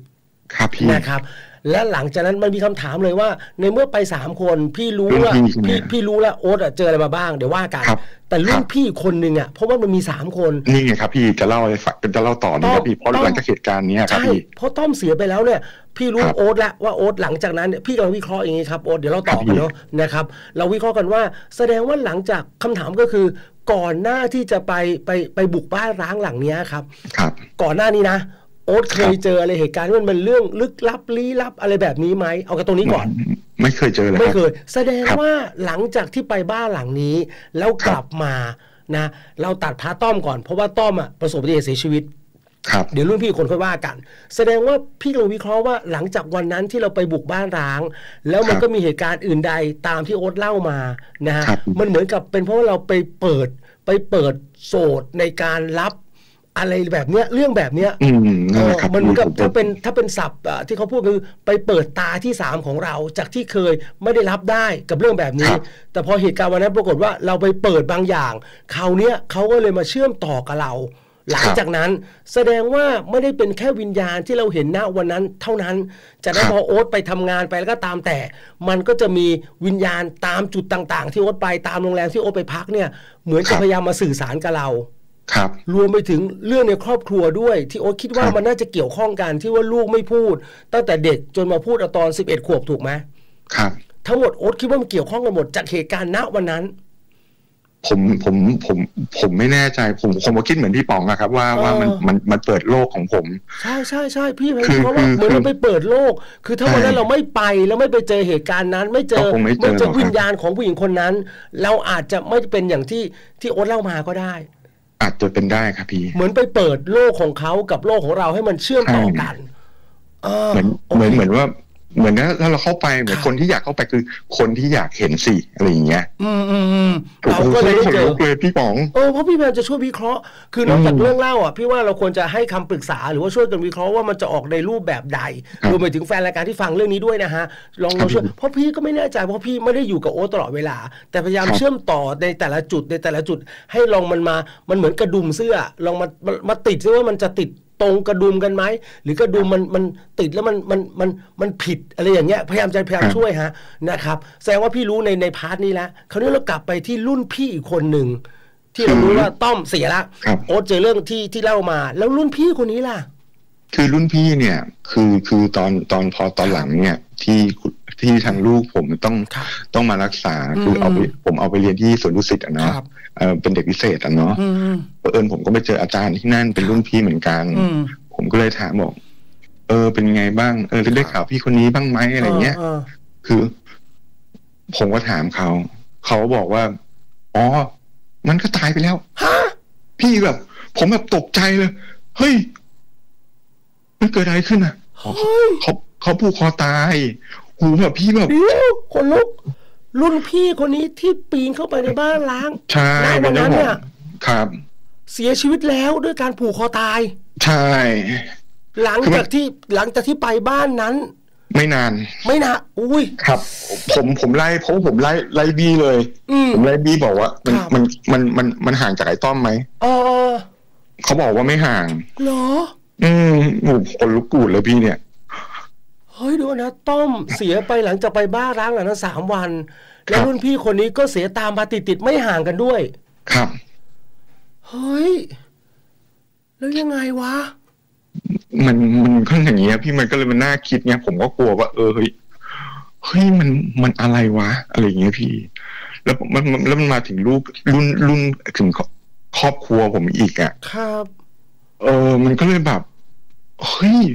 ครับพี่นะครับและหลังจากนั้นมันมีคำถามเลยว่าในเมื่อไป3 คนพี่รู้ว่าพี่รู้แล้วโอ๊ตเจออะไรมาบ้างเดี๋ยวว่ากันแต่รุ่นพี่คนหนึ่งเพราะว่ามันมี3 คนนี่ไงครับพี่จะเล่าอะไรฝักจะเล่าต่อนี่ครับพี่เพราะหลังจากเหตุการณ์นี้ครับพี่เพราะต้อมเสียไปแล้วเนี่ยพี่รู้โอ๊ตแล้วว่าโอ๊ตหลังจากนั้นพี่กำลังวิเคราะห์อย่างนี้ครับโอ๊ตเดี๋ยวเราต่อกันเนาะนะครับเราวิเคราะห์กันว่าแสดงว่าหลังจากคำถามก็คือก่อนหน้าที่จะไปบุกบ้านร้างหลังนี้ครับก่อนหน้านี้นะโอ๊ตเคยเจออะไรเหตุการณ์ที่มันเรื่องลึกลับลี้ลับอะไรแบบนี้ไหมเอากันตรงนี้ก่อนไม่เคยเจอเลยไม่เคยแสดงว่าหลังจากที่ไปบ้านหลังนี้แล้วกลับมานะเราตัดพาต้อมก่อนเพราะว่าต้อมประสบอุบัติเหตุเสียชีวิตเดี๋ยวรุ่นพี่คนค่อยว่ากันแสดงว่าพี่กำลังวิเคราะห์ว่าหลังจากวันนั้นที่เราไปบุกบ้านร้างแล้วมันก็มีเหตุการณ์อื่นใดตามที่โอ๊ตเล่ามานะฮะมันเหมือนกับเป็นเพราะว่าเราไปเปิดโสดในการรับอะไรแบบเนี้ยเรื่องแบบเนี้ยมันเหมือนกับถ้าเป็นศัพท์ที่เขาพูดคือไปเปิดตาที่3ของเราจากที่เคยไม่ได้รับได้กับเรื่องแบบนี้แต่พอเหตุการณ์วันนั้นปรากฏว่าเราไปเปิดบางอย่างคราวนี้เขาก็เลยมาเชื่อมต่อกับเราหลังจากนั้นแสดงว่าไม่ได้เป็นแค่วิญญาณที่เราเห็นณวันนั้นเท่านั้นจากนั้นพอโอ๊ตไปทำงานไปแล้วก็ตามแต่มันก็จะมีวิญญาณตามจุดต่างๆที่โอ๊ตไปตามโรงแรมที่โอ๊ตไปพักเนี่ยเหมือนจะพยายามมาสื่อสารกับเรารวมไปถึงเรื่องในครอบครัวด้วยที่โอ๊ตคิดว่ามันน่าจะเกี่ยวข้องกันที่ว่าลูกไม่พูดตั้งแต่เด็กจนมาพูดตอน11 ขวบถูกไหมครับทั้งหมดโอ๊ตคิดว่ามันเกี่ยวข้องกันหมดจากเหตุการณ์ณวันนั้นผมไม่แน่ใจผมก็คิดเหมือนพี่ป๋องนะครับว่ามันเปิดโลกของผมใช่พี่เพราะว่าเหมือนเราไปเปิดโลกคือถ้าวันนั้นเราไม่ไปแล้วไม่ไปเจอเหตุการณ์นั้นไม่เจอวิญญาณของผู้หญิงคนนั้นเราอาจจะไม่เป็นอย่างที่โอ๊ตเล่ามาก็ได้อาจจะเป็นได้ครับพี่เหมือนไปเปิดโลกของเขากับโลกของเราให้มันเชื่อมต่อกันเหมือนว่าเหมือนถ้าเราเข้าไปเหมือนคนที่อยากเข้าไปคือคนที่อยากเห็นสิอะไรอย่างเงี้ยเราก็เลยเจอพี่ป๋องเพราะพี่แมนจะช่วยวิเคราะห์คือนอกจากเรื่องเล่าพี่ว่าเราควรจะให้คำปรึกษาหรือว่าช่วยกันวิเคราะห์ว่ามันจะออกในรูปแบบใดรวมไปถึงแฟนรายการที่ฟังเรื่องนี้ด้วยนะฮะลองช่วยเพราะพี่ก็ไม่แน่ใจเพราะพี่ไม่ได้อยู่กับโอ๊ตตลอดเวลาแต่พยายามเชื่อมต่อในแต่ละจุดให้ลองมันเหมือนกระดุมเสื้อลองมาติดซิว่ามันจะติดตรงกระดุมกันไหมหรือกระดุมมันติดแล้วมันผิดอะไรอย่างเงี้ยพยายามช่วยฮะนะครับแสดงว่าพี่รู้ในพาร์ทนี้แล้วคราวนี้เรากลับไปที่รุ่นพี่อีกคนหนึ่งที่เรารู้ว่าต้อมเสียละโอ๊ตเจอเรื่องที่เล่ามาแล้วรุ่นพี่คนนี้ล่ะคือรุ่นพี่เนี่ยคือตอนหลังเนี่ยที่ทางลูกผมต้องมารักษาคือผมเอาไปเรียนที่สวนดุสิตเนาะเป็นเด็กพิเศษเนาะผมก็ไปเจออาจารย์ที่นั่นเป็นรุ่นพี่เหมือนกันผมก็เลยถามบอกเป็นไงบ้างได้ข่าวพี่คนนี้บ้างไหมอะไรเงี้ยคือผมก็ถามเขาบอกว่าอ๋อมันก็ตายไปแล้วพี่แบบผมแบบตกใจเลยเฮ้ยมันเกิดอะไรขึ้นอ่ะเขาผูกคอตายหูแบบพี่แบบคนลุกรุ่นพี่คนนี้ที่ปีนเข้าไปในบ้านล้างใช่วันนั้นเนี่ยครับเสียชีวิตแล้วด้วยการผูกคอตายใช่หลังจากที่ไปบ้านนั้นไม่นานอุ้ยครับผมไล่บี้เลยผมไล่บี้บอกว่ามันห่างจากไอ้ต้อมไหมเขาบอกว่าไม่ห่างเหรอคนลุกกูดเลยพี่เนี่ยเฮ้ยดูนะต้อมเสียไปหลังจากไปบ้านร้างหลังนั้น3 วันแล้วรุ่นพี่คนนี้ก็เสียตามมาติดไม่ห่างกันด้วยครับเฮ้ยแล้วยังไงวะมันก็อย่างเงี้ยพี่มันก็เลยมันน่าคิดเงี้ยผมก็กลัวว่าเฮ้ยมันอะไรวะอะไรอย่างเงี้ยพี่แล้วมันมาถึงลูกรุ่นถึงครอบครัวผมอีกครับมันก็เลยแบบเฮ้ย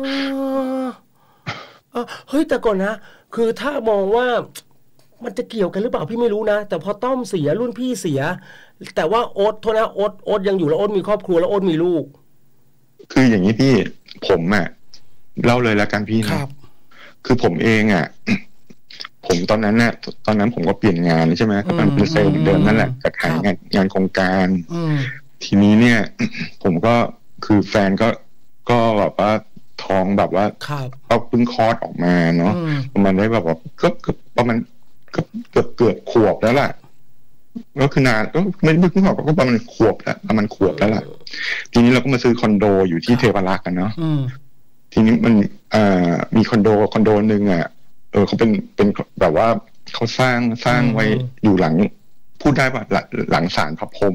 แต่ก่อนนะคือถ้ามองว่ามันจะเกี่ยวกันหรือเปล่าพี่ไม่รู้นะแต่พอต้อมเสียรุ่นพี่เสียแต่ว่าโอ๊ตโทษนะโอ๊ตยังอยู่แล้วโอ๊ตมีครอบครัวแล้วโอ๊ตมีลูกคืออย่างนี้พี่ผมเล่าเลยแล้วกันพี่นะคือผมเองผมตอนนั้นผมก็เปลี่ยนงานใช่ไหมก็เป็นเซลล์เดิมนั่นแหละกับขายงานโครงการทีนี้เนี่ยผมก็คือแฟนก็แบบว่าท้องแบบว่าก็เพิ่งคลอดออกมาเนาะประมาณได้แบบว่าก็ประมาณเกือบขวบแล้วแหละก็คือนานก็ไม่เพิ่งออกก็ประมาณขวบแล้วล่ะทีนี้เราก็มาซื้อคอนโดอยู่ที่เทพารักษ์กันเนาะทีนี้มันมีคอนโดนึงเขาเป็นแบบว่าเขาสร้างไว้อยู่หลังพูดได้ป่ะหลังศาลพระพรหม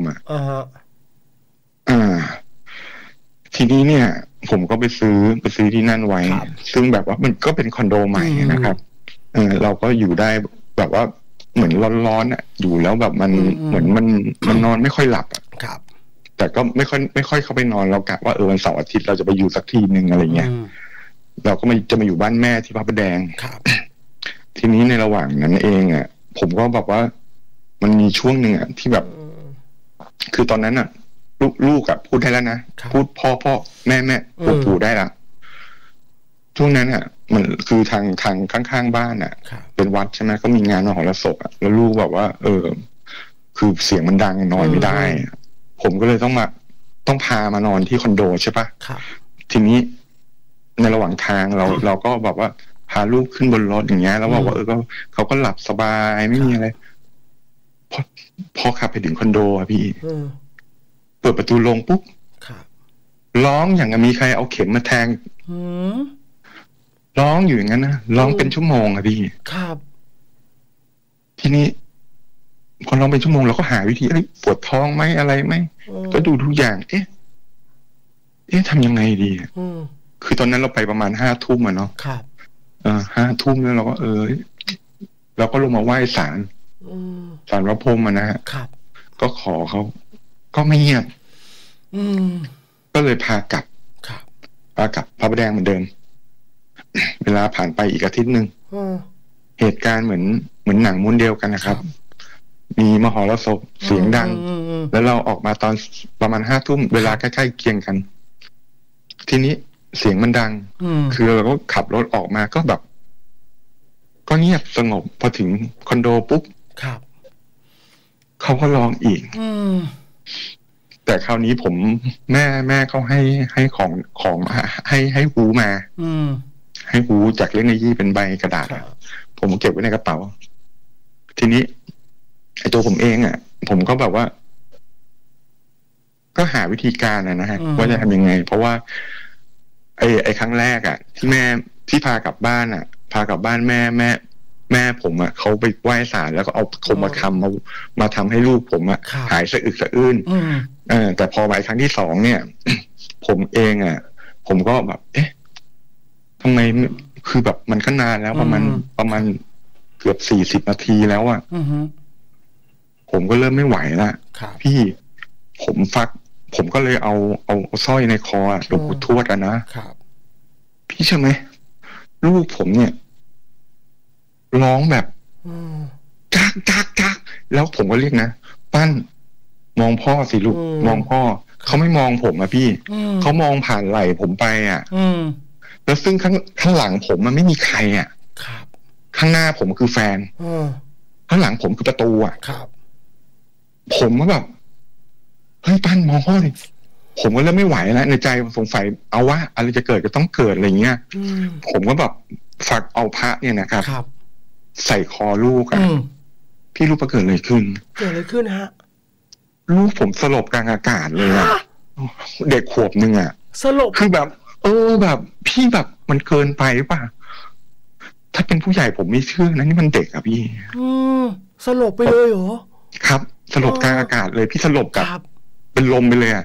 ทีนี้เนี่ยผมก็ไปซื้อที่นั่นไว้ซึ่งแบบว่ามันก็เป็นคอนโดใหม่นะครับเราก็อยู่ได้แบบว่าเหมือนร้อนอยู่แล้วแบบมันเหมือนมันนอนไม่ค่อยหลับแต่ก็ไม่ค่อยเข้าไปนอนเรากะว่าวันเสาร์อาทิตย์เราจะไปอยู่สักทีนึงอะไรเงี้ยเราก็จะมาอยู่บ้านแม่ที่พระประแดงทีนี้ในระหว่างนั้นเองผมก็แบบว่ามันมีช่วงหนึ่งที่แบบคือตอนนั้นลูกพูดได้แล้วนะพูดพ่อแม่ปู่ได้ละช่วงนั้นมันคือทางข้างๆบ้านเป็นวัดใช่ไหมก็มีงานมหรสพแล้วลูกแบบว่าคือเสียงมันดังนอนไม่ได้ผมก็เลยต้องพามานอนที่คอนโดใช่ปะทีนี้ในระหว่างทางเราก็แบบว่าพาลูกขึ้นบนรถอย่างเงี้ยแล้วบอกว่าเขาก็หลับสบายไม่มีอะไรพอขับไปถึงคอนโดพี่เปิดประตูลงปุ๊บร้องอย่างมีใครเอาเข็มมาแทงร้องอยู่อย่างนั้นนะร้องเป็นชั่วโมงพี่ครับทีนี้พอร้องเป็นชั่วโมงเราก็หาวิธีปวดท้องไหมอะไรไหมก็ดูทุกอย่างเอ๊ะทำยังไงดีคือตอนนั้นเราไปประมาณ5 ทุ่มเนาะครับ5 ทุ่มแล้วเราก็เราก็ลงมาไหว้ศาลพระพรหมนะฮะก็ขอเขาก็ไม่เงียบก็เลยพากลับพระประแดงเหมือนเดิมเวลาผ่านไปอีกอาทิตย์นึงเหตุการณ์เหมือนหนังม้วนเดียวกันนะครับมีมหรสพเสียงดังแล้วเราออกมาตอนประมาณ5 ทุ่มเวลาใกล้ๆเคียงกันทีนี้เสียงมันดังคือเราก็ขับรถออกมาก็แบบก็เงียบสงบพอถึงคอนโดปุ๊บเขาก็ร้องอีกแต่คราวนี้ผมแม่เขาให้ของให้หูมาให้หูจากเล่นในยี่เป็นใบกระดาษผมเก็บไว้ในกระเป๋าทีนี้ไอ้ตัวผมเองผมก็แบบว่าก็หาวิธีการนะฮะว่าจะทำยังไงเพราะว่าไอ้ครั้งแรกที่พากลับบ้านพากลับบ้านแม่ผมเขาไปไหว้ศาลแล้วก็เอาคมคำมาทำให้ลูกผมหายสะอึกสะอื้นแต่พอไปครั้งที่2เนี่ย ผมเองผมก็แบบทำไมคือแบบมันก็นานแล้วประมาณเกือบ40 นาทีแล้วผมก็เริ่มไม่ไหวละพี่ผมก็เลยเอาสร้อยในคอหลวงปู่ทวดนะพี่ใช่ไหมลูกผมเนี่ยร้องแบบจักแล้วผมก็เรียกนะปั้นมองพ่อสิลูกมองพ่อเขาไม่มองผมพี่เขามองผ่านไหล่ผมไปแล้วซึ่งข้างหลังผมมันไม่มีใครข้างหน้าผมคือแฟนข้างหลังผมคือประตูผมก็แบบเฮ้ยปั้นมองพ่อเลยผมก็เริ่มไม่ไหวแล้วในใจสงสัยเอาว่าอะไรจะเกิดก็ต้องเกิดอะไรเงี้ยผมก็แบบฝากเอาพระเนี่ยนะครับใส่คอลูกพี่รู้ว่าเกิดอะไรขึ้นฮะลูกผมสลบกลางอากาศเลยเด็กขวบนึงสลบคือแบบแบบพี่แบบมันเกินไปหรือเปล่าถ้าเป็นผู้ใหญ่ผมไม่เชื่อนะนี่มันเด็กพี่สลบไปเลยเหรอครับสลบกลางอากาศเลยพี่สลบกับเป็นลมไปเลย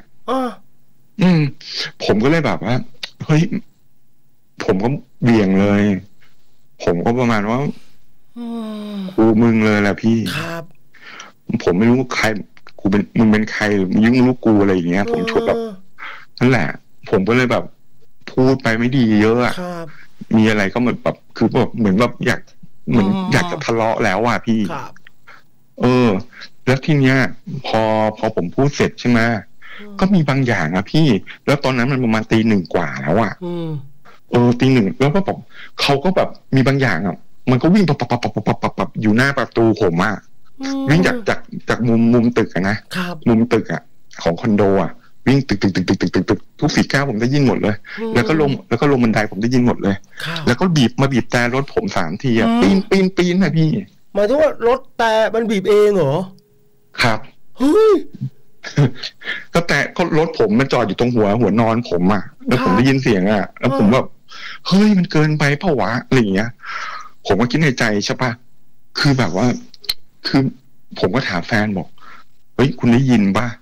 ผมก็เลยแบบว่าเฮ้ยผมก็เบี่ยงเลยผมก็ประมาณว่ากูมึงเลยแหละพี่ครับผมไม่รู้ใครมึงเป็นใครยุ่งรู้กูอะไรอย่างเงี้ยผมชดแบบนั่นแหละผมก็เลยแบบพูดไปไม่ดีเยอะมีอะไรก็เหมือนแบบคือแบบเหมือนแบบอยากจะทะเลาะแล้วพี่แล้วทีเนี้ยพอผมพูดเสร็จใช่ไหมก็มีบางอย่างพี่แล้วตอนนั้นมันประมาณตี 1กว่าแล้วตี 1แล้วก็บอกเขาก็แบบมีบางอย่างมันก็วิ่งปับอยู่หน้าประตูผมวิ่งจากมุมตึกนะมุมตึกของคอนโดวิ่งตึกทุก4 ก้าวผมได้ยินหมดเลยแล้วก็ลงบันไดผมได้ยินหมดเลยแล้วก็มาบีบแต่รถผม3 ทีปีนนะพี่หมายถึงว่ารถแต่มันบีบเองเหรอครับเฮ้ยก็รถผมมันจอดอยู่ตรงหัวนอนผมแล้วผมได้ยินเสียงแล้วผมแบบเฮ้ยมันเกินไปเปล่าวะอะไรอย่างเงี้ยผมก็คิดในใจใช่ปะคือแบบว่าคือผมก็ถามแฟนบอกเฮ้ยคุณได้ยินปะ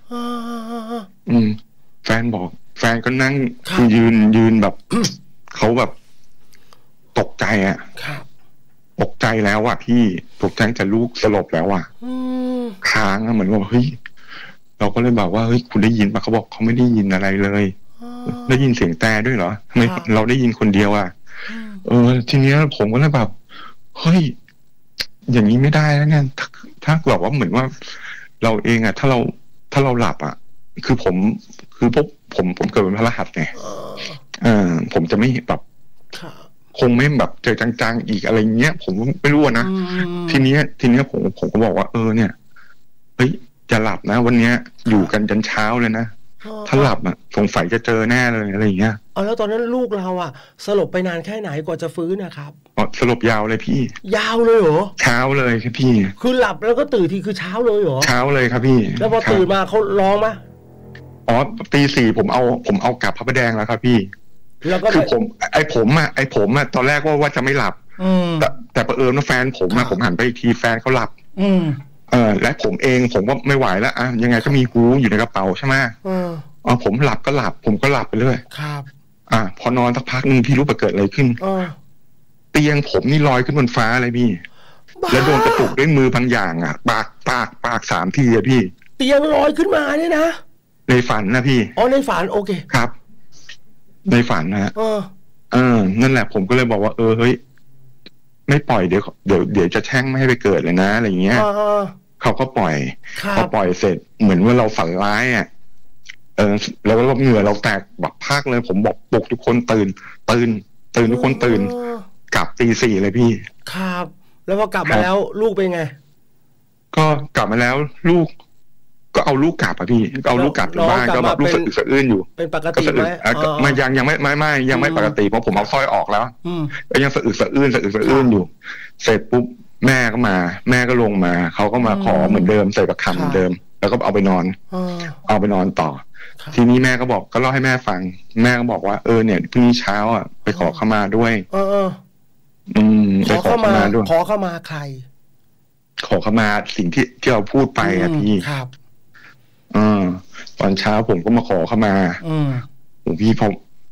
แฟนบอกแฟนก็นั่งยืนแบบ เขาแบบตกใจอะตกใจแล้วอะพี่ตกใจแต่ลูกสลบแล้วอะค้างอะเหมือนว่าเฮ้ยเราก็เลยบอกว่าเฮ้ยคุณได้ยินปะเขาบอกเขาไม่ได้ยินอะไรเลยได้ยินเสียงแต่ด้วยเหรอทำไมเราได้ยินคนเดียวอะทีนี้ผมก็เลยแบบเฮ้ยอย่างนี้ไม่ได้แล้วเนี่ยถ้าแบบว่าเหมือนว่าเราเองอะถ้าเราหลับอะคือผมเกิดเป็นพฤหัสไงผมจะไม่แบบคงไม่แบบเจอจังๆอีกอะไรเงี้ยผมไม่รู้นะทีนี้ผมก็บอกว่าเนี่ยเฮ้ยจะหลับนะวันเนี้ยอยู่กันจนเช้าเลยนะถ้าหลับอะสงสัยจะเจอแน่เลยอะไรอย่างเงี้ยแล้วตอนนั้นลูกเราอะสลบไปนานแค่ไหนกว่าจะฟื้นนะครับสลบยาวเลยพี่ยาวเลยเหรอเช้าเลยครับพี่คือหลับแล้วก็ตื่นทีคือเช้าเลยเหรอเช้าเลยครับพี่แล้วพอตื่นมาเขาร้องมั้ยตี 4ผมเอากลับพระประแดงแล้วครับพี่แล้วก็คือผมตอนแรกว่าจะไม่หลับแต่เผอิญว่าแฟนผมหันไปอีกทีแฟนเขาหลับและผมเองผมก็ไม่ไหวแล้วยังไงก็มีหูอยู่ในกระเป๋าใช่ไหมผมหลับก็หลับผมก็หลับไปเรื่อยครับพอนอนสักพักนึงพี่รู้ว่าเกิดอะไรขึ้นเตียงผมนี่ลอยขึ้นบนฟ้าเลยพี่แล้วโดนกระตุกด้วยมือบางอย่างปาก3 ทีอะพี่เตียงลอยขึ้นมาเนี่ยนะในฝันนะพี่ในฝันโอเคครับในฝันนะฮะนั่นแหละผมก็เลยบอกว่าเฮ้ยไม่ปล่อยเดี๋ยวจะแช่งไม่ให้ไปเกิดเลยนะอะไรเงี้ยเขาก็ปล่อยพอปล่อยเสร็จเหมือนว่าเราฝันร้ายอ่ะแล้วก็เหงื่อเราแตกแบบพากเลยผมบอกปลุกทุกคนตื่นทุกคนตื่นกลับตี 4เลยพี่ครับแล้วพอกลับมาแล้วลูกเป็นไงก็กลับมาแล้วลูกก็เอาลูกกลับพี่เอาลูกกลับถึงบ้านก็แบบลูกสะอื้นอยู่เป็นปกติไหมมันยังไม่ปกติเพราะผมเอาสร้อยออกแล้วก็ยังสะอื้นอยู่เสร็จปุ๊บแม่ก็มาแม่ก็ลงมาเขาก็มาขอเหมือนเดิมใส่ประคำเหมือนเดิมแล้วก็เอาไปนอนต่อทีนี้แม่ก็บอกก็เล่าให้แม่ฟังแม่ก็บอกว่าเนี่ยพรุ่งนี้เช้าไปขอเข้ามาด้วยไปขอเข้ามาด้วยขอเข้ามาใครขอเข้ามาสิ่งที่เราพูดไปพี่ครับตอนเช้าผมก็มาขอเข้ามาพี่ผม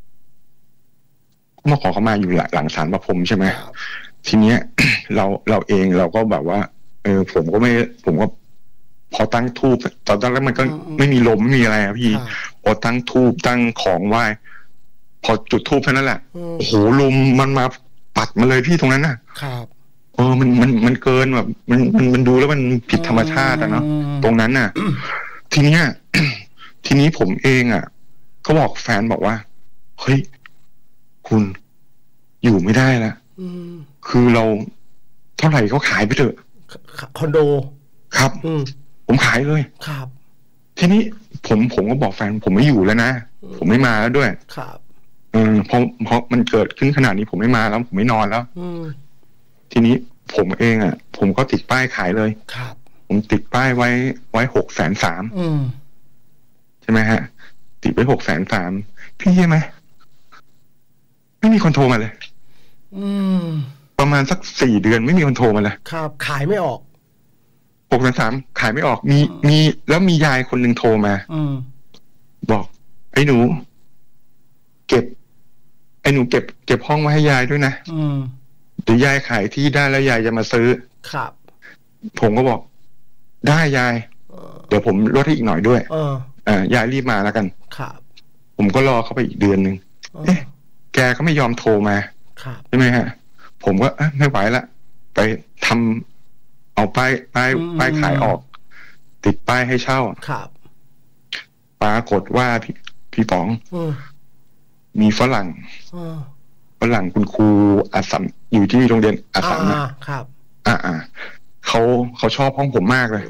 ก็มาขอเข้ามาอยู่หลังศาลพระพรหมใช่ไหมทีเนี้ย เราเองเราก็แบบว่าผมก็พอตั้งธูปตอนแรกมันก็ไม่มีลมไม่มีอะไรพี่พอตั้งธูปตั้งของไหว้พอจุดธูปแค่นั้นแหละโอ้โหลมมันมาปัดมาเลยพี่ตรงนั้นน่ะครับมันเกินแบบมันดูแล้วมันผิดธรรมชาติอะเนาะตรงนั้นน่ะทีนี้ผมเองก็บอกแฟนบอกว่าเฮ้ยคุณอยู่ไม่ได้แล้วคือเราเท่าไหร่เขาขายไปเถอะคอนโดครับผมขายเลยครับทีนี้ผมก็บอกแฟนผมไม่อยู่แล้วนะผมไม่มาแล้วด้วยครับเพราะมันเกิดขึ้นขนาดนี้ผมไม่มาแล้วผมไม่นอนแล้วทีนี้ผมเองผมก็ติดป้ายขายเลยครับผมติดป้ายไว้630,000ใช่ไหมฮะติดไว้630,000พี่ใช่ไหมไม่มีคนโทรมาเลยประมาณสัก4 เดือนไม่มีคนโทรมาเลยครับขายไม่ออก 630,000ขายไม่ออกมีแล้วมียายคนหนึ่งโทรมาบอกไอ้หนูเก็บห้องไว้ให้ยายด้วยนะเดี๋ยวยายขายที่ได้แล้วยายจะมาซื้อครับผมก็บอกได้ยายเดี๋ยวผมลดให้อีกหน่อยด้วยยายรีบมาแล้วกันครับผมก็รอเข้าไปอีกเดือนนึงแกก็ไม่ยอมโทรมาใช่ไหมฮะผมก็ไม่ไหวละไปทำเอาป้ายขายออกติดป้ายให้เช่าครับปรากฏว่าพี่ป๋องมีฝรั่งคุณครูอาสัมอยู่ที่โรงเรียนอาสัมนะครับเขาชอบห้องผมมากเลย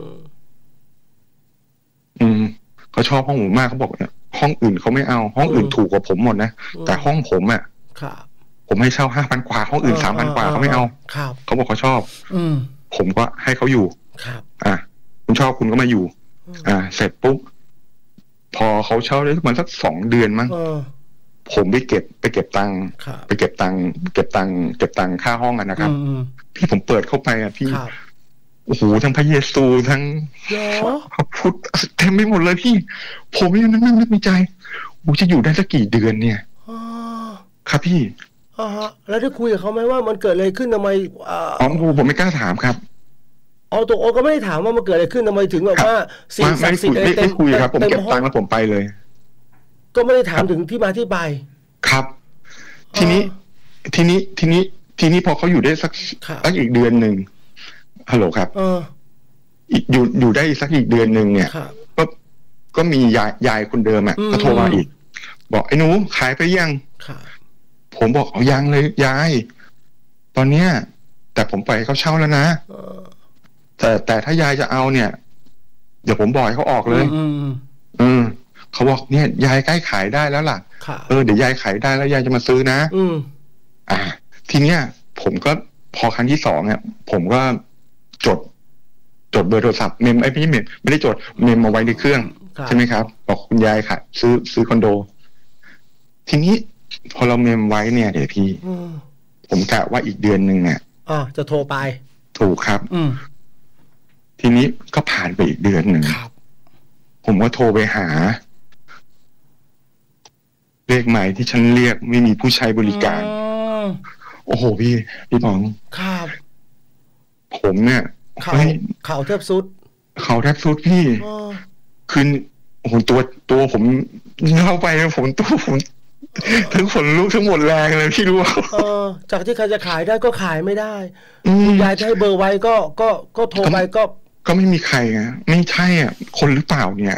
เขาชอบห้องผมมากเขาบอกห้องอื่นเขาไม่เอาห้องอื่นถูกกว่าผมหมดนะแต่ห้องผมผมให้เช่า5,000 กว่าห้องอื่น3,000 กว่าเขาไม่เอาเขาบอกเขาชอบผมก็ให้เขาอยู่คุณชอบคุณก็มาอยู่เสร็จปุ๊บพอเขาเช่าได้ประมาณสัก2 เดือนมั้งผมไปเก็บตังค์ไปเก็บตังค์ค่าห้องกันนะครับพี่ผมเปิดเข้าไปอ่ะพี่โอ้โหทั้งพระเยซูทั้งพระพุทธเต็มไปหมดเลยพี่ผมยังนั่งนึกในใจกูจะอยู่ได้สักกี่เดือนเนี่ยครับพี่แล้วได้คุยกับเขาไหมว่ามันเกิดอะไรขึ้นทำไมผมไม่กล้าถามครับตัวโอก็ไม่ได้ถามว่ามันเกิดอะไรขึ้นทำไมถึงแบบว่าสิ่งศักดิ์สิทธิ์ไม่คุยครับผมเก็บตังค์แล้วผมไปเลยก็ไม่ได้ถามถึงที่มาที่ไปครับทีนี้พอเขาอยู่ได้สักอีกเดือนหนึ่งฮัลโหลครับอยู่ได้สักอีกเดือนหนึ่งเนี่ยก็มียายคนเดิมก็โทรมาอีกบอกไอ้หนูขายไปยังผมบอกเอายังเลยยายตอนเนี้ยแต่ผมปล่อยเขาเช่าแล้วนะแต่ถ้ายายจะเอาเนี่ยเดี๋ยวผมบอกให้เขาออกเลยเขาบอกเนี่ยยายใกล้ขายได้แล้วล่ะเดี๋ยวยายขายได้แล้วยายจะมาซื้อนะทีเนี้ยผมก็พอครั้งที่สองเนี่ยผมก็จดเบอร์โทรศัพท์ไม่ได้จดเมมเอาไว้ในเครื่องใช่ไหมครับบอกคุณยายค่ะซื้อคอนโดทีนี้พอเราเมมไว้เนี่ยเดี๋ยวพี่ผมกะว่าอีกเดือนหนึ่งเนี่ยจะโทรไปถูกครับทีนี้ก็ผ่านไปอีกเดือนหนึ่งผมก็โทรไปหาเลขหมายที่ฉันเรียกไม่มีผู้ใช้บริการโอ้โหพี่ป๋องครับผมเนี่ยเข่าแทบสุดพี่คือโอ้โหตัวผมเข้าไปผมถึงขนลุกทั้งหมดแรงเลยพี่รู้ว่าจากที่ใครจะขายได้ก็ขายไม่ได้ยายจะให้เบอร์ไว้ก็โทรไปก็ไม่มีใครไงไม่ใช่คนหรือเปล่าเนี่ย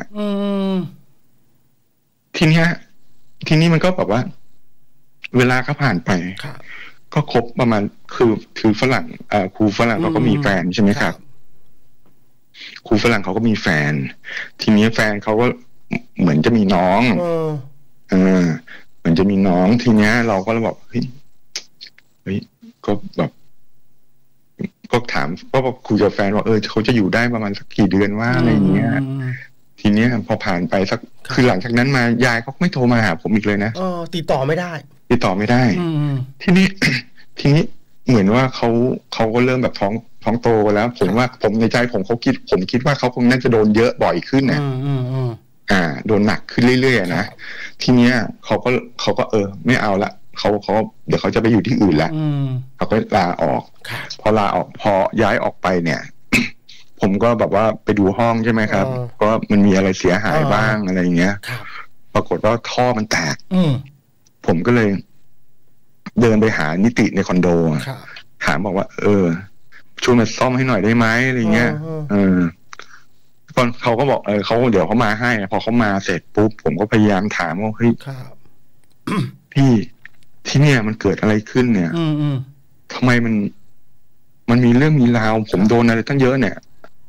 ทีนี้มันก็แบบว่าเวลาก็ผ่านไปก็ครบประมาณคือฝรั่งครูฝรั่งเขาก็มีแฟนใช่ไหมครับครูฝรั่งเขาก็มีแฟนทีนี้แฟนเขาก็เหมือนจะมีน้องเหมือนจะมีน้องทีเนี้ยเราก็เลยบอกเฮ้ยก็แบบก็ถามก็คุยกับแฟนว่าเขาจะอยู่ได้ประมาณสักกี่เดือนว่าอะไรอย่างเงี้ยทีเนี้ยพอผ่านไปสักคือหลังจากนั้นมายายเขาไม่โทรมาหาผมอีกเลยนะติดต่อไม่ได้ทีนี้เหมือนว่าเขาก็เริ่มแบบท้องโตแล้วผมในใจผมคิดว่าเขาคงน่าจะโดนเยอะบ่อยขึ้นนะโดนหนักขึ้นเรื่อยๆนะทีเนี้ยเขาก็ไม่เอาละเขาเดี๋ยวเขาจะไปอยู่ที่อื่นละเขาก็ลาออกพอย้ายออกไปเนี่ย ผมก็แบบว่าไปดูห้องใช่ไหมครับก็มันมีอะไรเสียหายบ้างอะไรอย่างเงี้ยปรากฏว่าท่อมันแตกผมก็เลยเดินไปหานิติในคอนโดถามบอกว่าช่วยมาซ่อมให้หน่อยได้ไหมอะไรเงี้ยก่อนเขาก็บอกเขาเดี๋ยวเขามาให้พอเขามาเสร็จปุ๊บผมก็พยายามถามว่าเฮ้ยพี่ที่เนี่ยมันเกิดอะไรขึ้นเนี่ยทำไมมันมีเรื่องมีราวผมโดนอะไรตั้งเยอะเนี่ย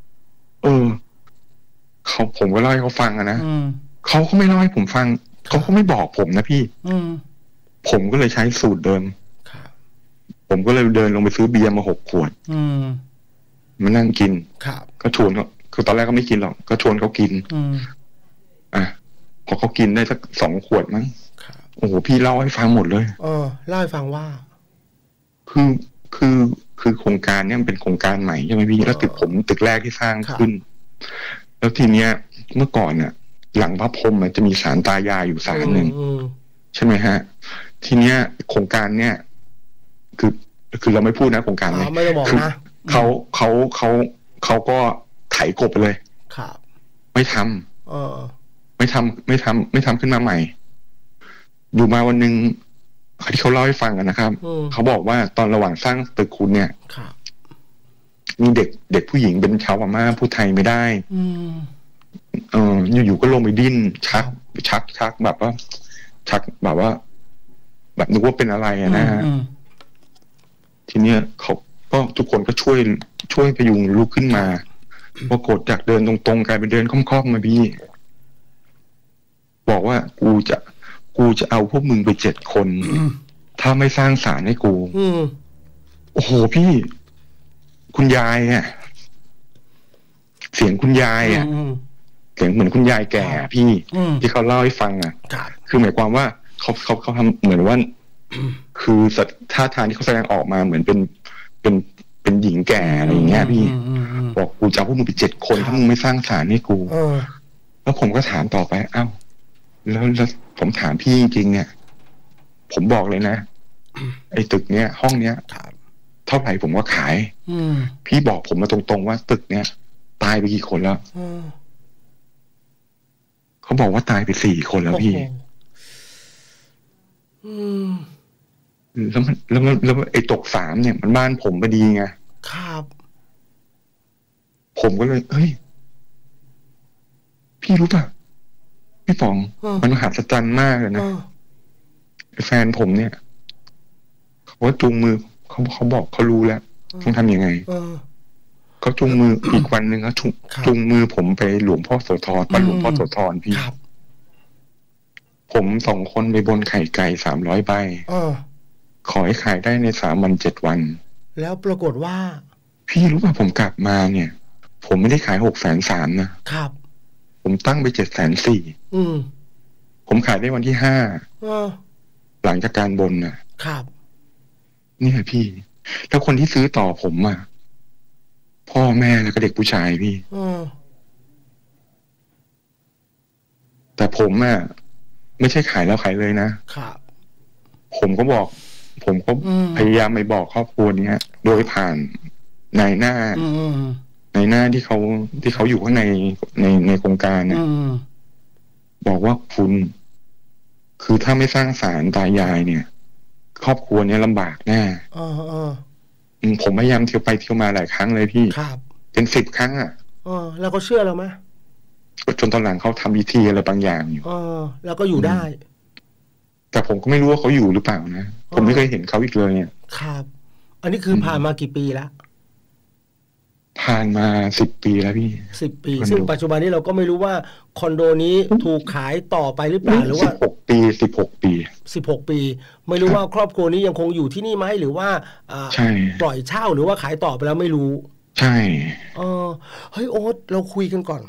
ผมก็เล่าให้เขาฟังนะเขาก็ไม่เล่าให้ผมฟังเขาก็ไม่บอกผมนะพี่ผมก็เลยใช้สูตรเดิมผมก็เลยเดินลงไปซื้อเบียร์มา6 ขวดมานั่งกินก็ชวนเขาคือตอนแรกก็ไม่กินหรอกก็ชวนเขากินพอเขากินได้สัก2 ขวดมั้งโอ้โหพี่เล่าให้ฟังหมดเลยเล่าให้ฟังว่าคือโครงการเนี่ยมันเป็นโครงการใหม่ใช่ไหมพี่แล้วตึกแรกที่สร้างขึ้นแล้วทีเนี้ยเมื่อก่อนเนี่ยหลังพระพรหมจะมีศาลตายายอยู่ศาลหนึ่งใช่ไหมฮะทีเนี้ยโครงการเนี่ยคือเราไม่พูดนะโครงการเลยคือเขาก็ไถกบไปเลยไม่ทำขึ้นมาใหม่อยู่มาวันหนึ่งที่เขาเล่าให้ฟังกันนะครับเขาบอกว่าตอนระหว่างสร้างตึกคุณเนี่ยมีเด็กผู้หญิงเป็นชาวพม่าพูดไทยไม่ได้อยู่ๆก็ลงไปดิ้นชักแบบว่าชักแบบว่าแบบนึกว่าเป็นอะไรนะฮะทีเนี้ยเขาก็ทุกคนก็ช่วยพยุงลุกขึ้นมาปรากฏจากเดินตรงๆกลายเป็นเดินค่อมๆมาพี่บอกว่ากูจะเอาพวกมึงไป7 คนถ้าไม่สร้างศาลให้กูโอ้โหพี่คุณยายเสียงคุณยายเสียงเหมือนคุณยายแก่พี่ที่เขาเล่าให้ฟังคือหมายความว่าเขาทำเหมือนว่าคือท่าทางที่เขาแสดงออกมาเหมือนเป็นหญิงแก่อะไรอย่างเงี้ยพี่บอกกูจะเอาพวกมึงไป7 คนถ้ามึงไม่สร้างศาลให้กูแล้วผมก็ถามต่อไปอ้าวแล้วผมถามพี่จริงๆเนี่ยผมบอกเลยนะไอ้ตึกเนี้ยห้องเนี้ยเท่าไหร่ผมก็ขายพี่บอกผมมาตรงๆว่าตึกเนี้ยตายไปกี่คนแล้วเขาบอกว่าตายไป4 คนแล้วพี่แล้วไอ้ตก3เนี่ยมันบ้านผมพอดีไงครับผมก็เลยเฮ้ยพี่รู้ป่ะพี่ป๋องมันมหัศจรรย์มากเลยนะแฟนผมเนี่ยเขาว่าจูงมือเขาบอกเขารู้แล้วต้องทำยังไงเขาจูงมืออีกวันหนึ่งเขาจูงมือผมไปหลวงพ่อโสธรวัดหลวงพ่อโสธรพี่ผม2 คนไปบนไข่ไก่300 ใบขอให้ขายได้ใน3 วัน 7 วันแล้วปรากฏว่าพี่รู้ป่ะผมกลับมาเนี่ยผมไม่ได้ขาย630,000นะครับผมตั้งไป740,000ผมขายได้วันที่5หลังจากการบนนะครับนี่ไงพี่แล้วคนที่ซื้อต่อผมพ่อแม่แล้วก็เด็กผู้ชายพี่แต่ผมไม่ใช่ขายแล้วขายเลยนะครับผมก็พยายามไปบอกครอบครัวนี้โดยผ่านนายหน้าที่เขาอยู่ข้างในโครงการบอกว่าคุณคือถ้าไม่สร้างศาลตายายเนี่ยครอบครัวนี้ลำบากแน่ผมพยายามเที่ยวไปเที่ยวมาหลายครั้งเลยพี่เป็น10 ครั้งแล้วก็เชื่อเราไหมจนตอนหลังเขาทำพิธีอะไรบางอย่างอยู่แล้วก็อยู่ได้แต่ผมก็ไม่รู้ว่าเขาอยู่หรือเปล่านะผมไม่เคยเห็นเขาอีกเลยเนี่ยครับอันนี้คือผ่านมากี่ปีแล้วผ่านมา10 ปีแล้วพี่ 10 ปีซึ่งปัจจุบันนี้เราก็ไม่รู้ว่าคอนโดนี้ถูกขายต่อไปหรือเปล่าหรือว่า 16 ปีไม่รู้ว่าครอบครัวนี้ยังคงอยู่ที่นี่ไหมหรือว่าปล่อยเช่าหรือว่าขายต่อไปแล้วไม่รู้ใช่เฮ้ยโอ๊ตเราคุยกันก่อน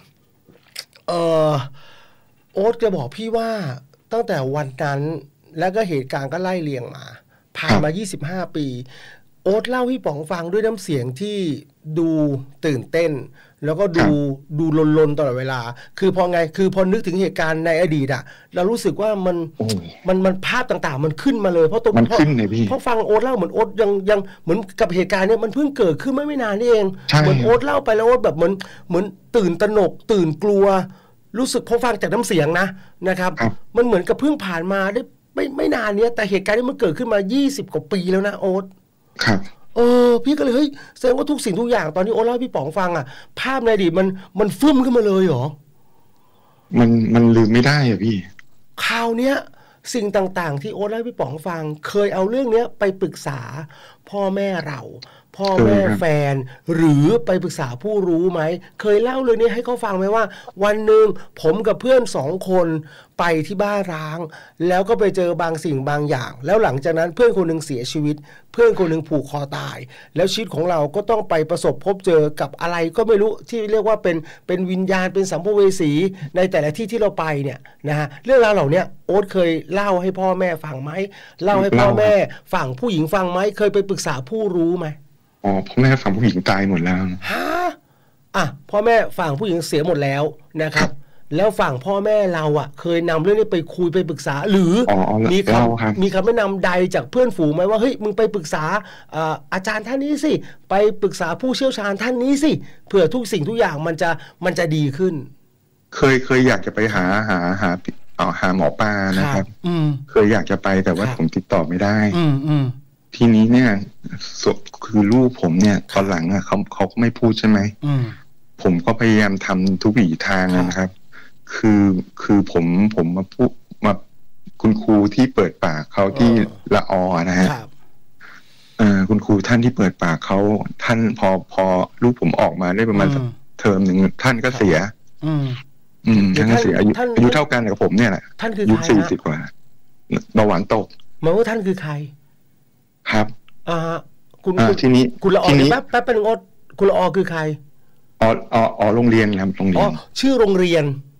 โอ๊ตจะบอกพี่ว่าตั้งแต่วันนั้นแล้วก็เหตุการณ์ก็ไล่เรียงมาผ่านมา25 ปีโอ๊ตเล่าให้ป๋องฟังด้วยน้ำเสียงที่ดูตื่นเต้นแล้วก็ดูลนๆตลอดเวลาคือพอนึกถึงเหตุการณ์ในอดีตเรารู้สึกว่ามันภาพต่างๆมันขึ้นมาเลยเพราะฟังโอ๊ตเล่าเหมือนโอ๊ตยังเหมือนกับเหตุการณ์นี้มันเพิ่งเกิดขึ้นไม่นานนี่เองเหมือนโอ๊ตเล่าไปแล้วว่าแบบเหมือนตื่นตระหนกตื่นกลัวรู้สึกพอฟังจากน้ำเสียงนะครับมันเหมือนกับเพิ่งผ่านมาได้ไม่นานนี้แต่เหตุการณ์นี้มันเกิดขึ้นมา20 กว่าปีแล้วนะโอ๊ตครับพี่ก็เลยเฮ้ยแสดงว่าทุกสิ่งทุกอย่างตอนนี้โอ๊ตเล่าให้พี่ป๋องฟังภาพในอดีตมันฟึ่มขึ้นมาเลยเหรอมันลืมไม่ได้พี่คราวเนี้ยสิ่งต่างๆที่โอ๊ตเล่าให้พี่ป๋องฟังเคยเอาเรื่องนี้ไปปรึกษาพ่อแม่เราพ่อแม่แฟนหรือไปปรึกษาผู้รู้ไหมเคยเล่าเรื่องนี้ให้เขาฟังไหมว่าวันหนึ่งผมกับเพื่อน2 คนไปที่บ้านร้างแล้วก็ไปเจอบางสิ่งบางอย่างแล้วหลังจากนั้นเพื่อนคนหนึ่งเสียชีวิตเพื่อนคนหนึ่งผูกคอตายแล้วชีวิตของเราก็ต้องไปประสบพบเจอกับอะไรก็ไม่รู้ที่เรียกว่าเป็นวิญญาณเป็นสัมภเวสีในแต่ละที่ที่เราไปเนี่ยนะฮะเรื่องราวเหล่านี้โอ๊ตเคยเล่าให้พ่อแม่ฟังไหมเล่าให้พ่อแม่ฝั่งผู้หญิงฟังไหมเคยไปปรึกษาผู้รู้ไหมพ่อแม่ฝั่งผู้หญิงตายหมดแล้วพ่อแม่ฝั่งผู้หญิงเสียหมดแล้วนะครับแล้วฝั่งพ่อแม่เราเคยนำเรื่องนี้ไปคุยไปปรึกษาหรือมีคำแนะนำใดจากเพื่อนฝูงไหมว่าเฮ้ยมึงไปปรึกษาอาจารย์ท่านนี้สิไปปรึกษาผู้เชี่ยวชาญท่านนี้สิเผื่อทุกสิ่งทุกอย่างมันจะดีขึ้นเคยอยากจะไปหาหมอปลานะครับเคยอยากจะไปแต่ว่าผมติดต่อไม่ได้ทีนี้เนี่ยคือลูกผมเนี่ยตอนหลังเขาก็ไม่พูดใช่ไหมผมก็พยายามทำทุกวิถีทางนะครับคือผมมาพูดมาคุณครูที่เปิดปากเขาที่ละอนะฮะคุณครูท่านที่เปิดปากเขาท่านพอลูกผมออกมาได้ประมาณเทอมหนึ่งท่านก็เสียท่านก็เสียอายุเท่ากันกับผมเนี่ยแหละท่านคือใคร 40 กว่าเบาหวานตกหมายว่าท่านคือใครครับคุณทีนี้คุณละอแป๊บนึงโอ๊ตคุณละอคือใครโรงเรียนครับโรงเรียนชื่อโรงเรียน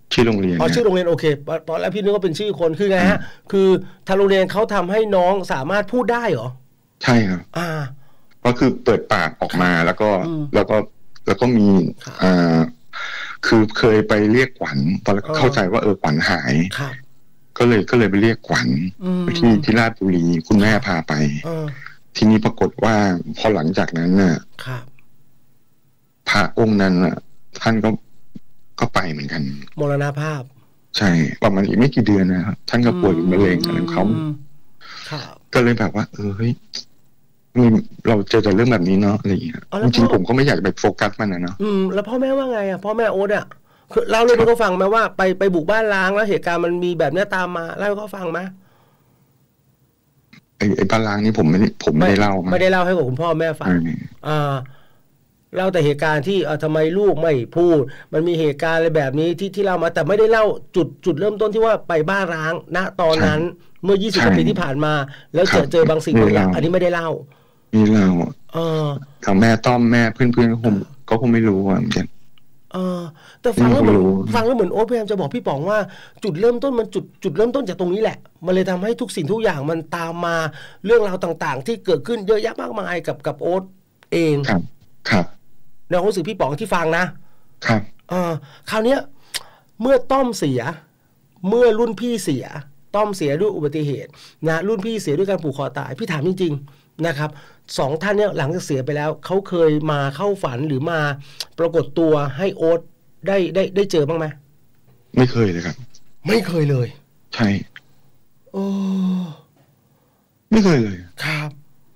ชื่อโรงเรียนชื่อโรงเรียนโอเคตอนแรกพี่นึกว่าเป็นชื่อคนคือไงฮะคือทางโรงเรียนเขาทำให้น้องสามารถพูดได้เหรอใช่ครับก็คือเปิดปากออกมาแล้วก็มีคือเคยไปเรียกขวัญตอนแรกเข้าใจว่าขวัญหายก็เลยไปเรียกขวัญที่ราชบุรีคุณแม่พาไปทีนี้ปรากฏว่าพอหลังจากนั้นน่ะพระองค์นั้นน่ะท่านก็ไปเหมือนกันมรณภาพใช่ประมาณอีกไม่กี่เดือนนะครับท่านก็ป่วยเป็นมะเร็งอะไรของเขาก็เลยแบบว่าเฮ้ยเราเจอแต่เรื่องแบบนี้เนาะอะไรอย่างเงี้ยจริงๆผมก็ไม่อยากไปโฟกัสมันนะเนาะแล้วพ่อแม่ว่าไงอ่ะพ่อแม่โอ๊ตอ่ะคือเล่าเรื่องนี้เขาฟังไหมว่าไปบุกบ้านล้างแล้วเหตุการณ์มันมีแบบนี้ตามมาเล่าให้เขาฟังไหมไอ้บ้านล้างนี่ผมไม่ได้เล่าไม่ได้เล่าให้กับคุณพ่อแม่ฟังเล่าแต่เหตุการณ์ที่ทำไมลูกไม่พูดมันมีเหตุการณ์อะไรแบบนี้ที่เล่ามาแต่ไม่ได้เล่าจุดเริ่มต้นที่ว่าไปบ้านร้างณตอนนั้นเมื่อ20 กว่าปีที่ผ่านมาแล้วเจอบางสิ่งบางอย่างอันนี้ไม่ได้เล่ามีเล่ากับแม่ต้อมแม่เพื่อนก็คงไม่รู้เหมือนกันแต่ฟังแล้วเหมือนโอ๊ตพยายามจะบอกพี่ป๋องว่าจุดเริ่มต้นมันจุดเริ่มต้นจากตรงนี้แหละมันเลยทำให้ทุกสิ่งทุกอย่างมันตามมาเรื่องราวต่างๆที่เกิดขึ้นเยอะแยะมากมายกับโอ๊ตเองครับในความรู้สึกพี่ป๋องที่ฟังนะครับคราวนี้เมื่อต้อมเสียเมื่อรุ่นพี่เสียต้อมเสียด้วยอุบัติเหตุนะรุ่นพี่เสียด้วยการผูกคอตายพี่ถามจริงๆนะครับ2 ท่านเนี่ยหลังจากเสียไปแล้วเขาเคยมาเข้าฝันหรือมาปรากฏตัวให้โอ๊ตได้เจอบ้างไหมไม่เคยเลยครับไม่เคยเลยใช่ไม่เคยเลยครับ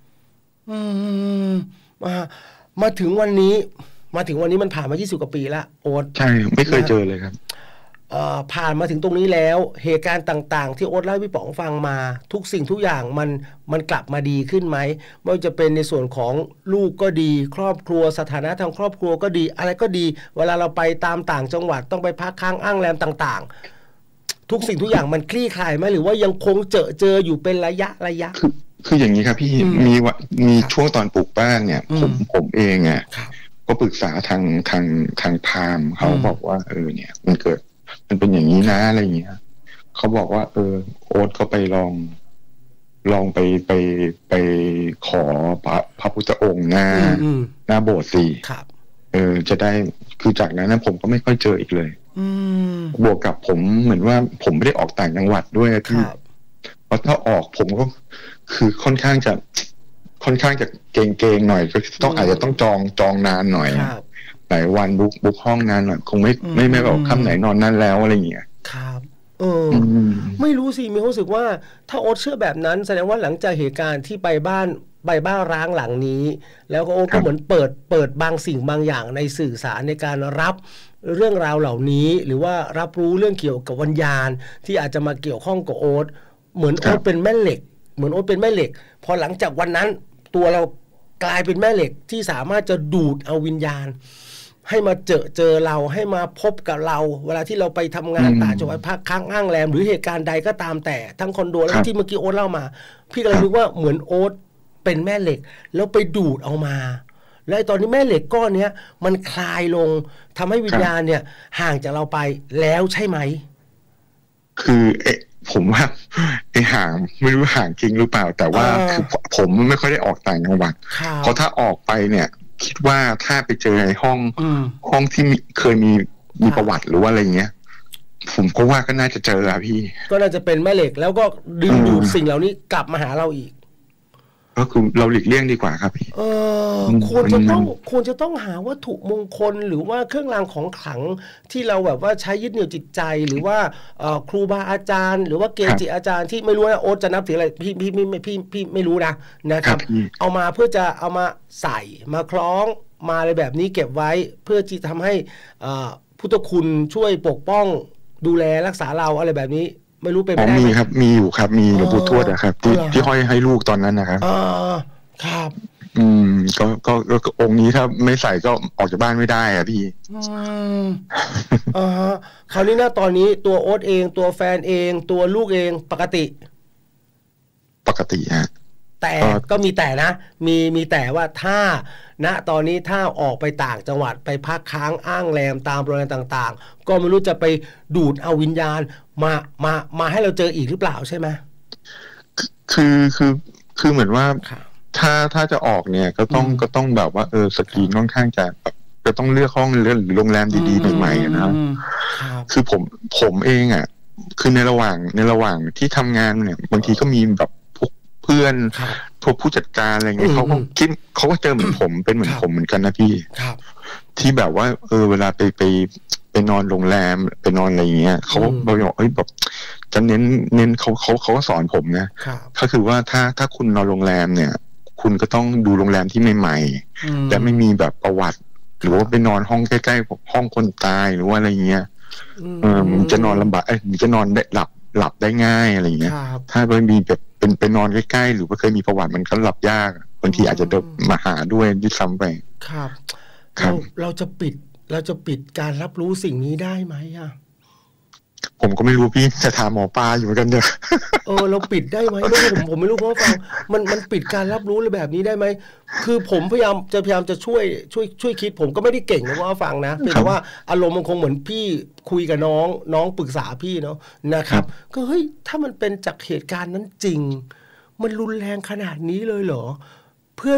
มาถึงวันนี้มันผ่านมา20 กว่าปีแล้วโอ๊ตใช่ไม่เคยเจอเลยครับผ่านมาถึงตรงนี้แล้วเหตุการณ์ต่างๆที่โอ๊ตเล่าให้พี่ป๋องฟังมาทุกสิ่งทุกอย่างมันกลับมาดีขึ้นไหมไม่ว่าจะเป็นในส่วนของลูกก็ดีครอบครัวสถานะทางครอบครัวก็ดีอะไรก็ดีเวลาเราไปตามต่างจังหวัดต้องไปพักค้างอ้างแรมต่างๆทุกสิ่งทุกอย่างมันคลี่คลายไหมหรือว่ายังคงเจออยู่เป็นระยะคืออย่างนี้ครับพี่มีช่วงตอนปลูกบ้านเนี่ยผมเองอ่ะก็ปรึกษาทางพราหมณ์เขาบอกว่าเนี่ยมันเป็นอย่างนี้นะอะไรอย่างเงี้ยเขาบอกว่าโอ๊ตเขาไปลองไปขอพระพุทธองค์หน้าโบสถ์สิจะได้คือจากนั้นผมก็ไม่ค่อยเจออีกเลยบวกกับผมเหมือนว่าผมไม่ได้ออกต่างจังหวัดด้วยที่เพราะถ้าออกผมก็คือค่อนข้างจะเกรงหน่อยก็อาจจะต้องจองนานหน่อยหลายวันบุ๊กห้องนานหน่อยคงไม่แบบค่ำไหนนอนนั่นแล้วอะไรอย่างเงี้ยครับไม่รู้สิมีความรู้สึกว่าถ้าโอ๊ตเชื่อแบบนั้นแสดงว่าหลังจากเหตุการณ์ที่ไปบ้านร้างหลังนี้แล้วก็โอ๊ตก็เหมือนเปิดบางสิ่งบางอย่างในสื่อสารในการรับเรื่องราวเหล่านี้หรือว่ารับรู้เรื่องเกี่ยวกับวิญญาณที่อาจจะมาเกี่ยวข้องกับโอ๊ตเหมือนโอ๊ตเป็นแม่เหล็กพอหลังจากวันนั้นตัวเรากลายเป็นแม่เหล็กที่สามารถจะดูดเอาวิญญาณให้มาเจอเราให้มาพบกับเราเวลาที่เราไปทำงานต่างจังหวัดพักค้างอ้างแรมหรือเหตุการณ์ใดก็ตามแต่ทั้งคอนโดแล้วที่เมื่อกี้โอ๊ตเล่ามาพี่ก็เลยนึกว่าเหมือนโอ๊ตเป็นแม่เหล็กแล้วไปดูดเอามาแล้วตอนนี้แม่เหล็กก้อนนี้มันคลายลงทำให้วิญญาณเนี่ยห่างจากเราไปแล้วใช่ไหมคือผมว่าห่างไม่รู้ห่างจริงหรือเปล่าแต่ว่าคือผมไม่ค่อยได้ออกต่างจังหวัดเพราะถ้าออกไปเนี่ยคิดว่าถ้าไปเจอในห้องที่เคยมีประวัติหรือว่าอะไรเงี้ยผมก็ว่าก็น่าจะเจออะพี่ก็น่าจะเป็นแม่เหล็กแล้วก็ดึงดูดสิ่งเหล่านี้กลับมาหาเราอีกก็คือเราหลีกเลี่ยงดีกว่าครับพี่ควรจะต้องหาวัตถุมงคลหรือว่าเครื่องรางของขลังที่เราแบบว่าใช้ยึดเหนี่ยวจิตใจหรือว่าครูบาอาจารย์หรือว่าเกจิอาจารย์ที่ไม่รู้นะโอ๊ตจะนับถืออะไรพี่ไม่รู้นะครับเอามาเพื่อจะเอามาใส่มาคล้องมาอะไรแบบนี้เก็บไว้เพื่อที่ทำให้พุทธคุณช่วยปกป้องดูแลรักษาเราอะไรแบบนี้ไม่รู้เป็นไปได้มีครับมีอยู่ครับมีหลวงปู่ทวดนะครับที่ห้อยให้ลูกตอนนั้นนะครับครับก็องค์นี้ถ้าไม่ใส่ก็ออกจากบ้านไม่ได้อะพี่คราวนี้ตอนนี้ตัวโอ๊ตเองตัวแฟนเองตัวลูกเองปกติฮะแต่ก็มีแต่นะมีแต่ว่าถ้าณตอนนี้ถ้าออกไปต่างจังหวัดไปพักค้างอ้างแรมตามโรงแรมต่างๆก็ไม่รู้จะไปดูดเอาวิญญาณมาให้เราเจออีกหรือเปล่าใช่ไหมคือเหมือนว่าถ้าจะออกเนี่ยก็ต้องแบบว่าสกรีนค่อนข้างจะแบบจะต้องเลือกห้องหรือโรงแรมดีๆใหม่ๆนะคือผมเองอ่ะคือในระหว่างที่ทำงานเนี่ยบางทีก็มีแบบพวกเพื่อนพวกผู้จัดการอะไรเงี้ยเขาก็เจอเหมือนผมเป็นเหมือนผมเหมือนกันนะพี่ที่แบบว่าเวลาไปนอนโรงแรมไปนอนอะไรเงี้ยเขาบอกแบบจะเน้นเขาก็สอนผมนะก็คือว่าถ้าคุณนอนโรงแรมเนี่ยคุณก็ต้องดูโรงแรมที่ใหม่ๆแต่ไม่มีแบบประวัติหรือว่าไปนอนห้องใกล้ๆห้องคนตายหรือว่าอะไรเงี้ยมันจะนอนลำบากมันจะนอนได้หลับได้ง่ายอะไรเงี้ยถ้าไม่มีแบบเป็นไปนอนใกล้ๆหรือว่าเคยมีประวัติมันก็หลับยากบางทีอาจจะโดนมาหาด้วยด้วยซ้ำไปครับเราจะปิดการรับรู้สิ่งนี้ได้ไหมอ่ะผมก็ไม่รู้พี่จะถามหมอปลาอยู่เหมือนกันเนี่ยเราปิดได้ไหมผมไม่รู้เพราะฟังมันปิดการรับรู้เลยแบบนี้ได้ไหมคือผมพยายามจะช่วยคิดผมก็ไม่ได้เก่งนะว่าฟังนะแต่ว่าอารมณ์มันคงเหมือนพี่คุยกับน้องปรึกษาพี่เนาะนะครับก็เฮ้ยถ้ามันเป็นจากเหตุการณ์นั้นจริงมันรุนแรงขนาดนี้เลยเหรอเพื่อน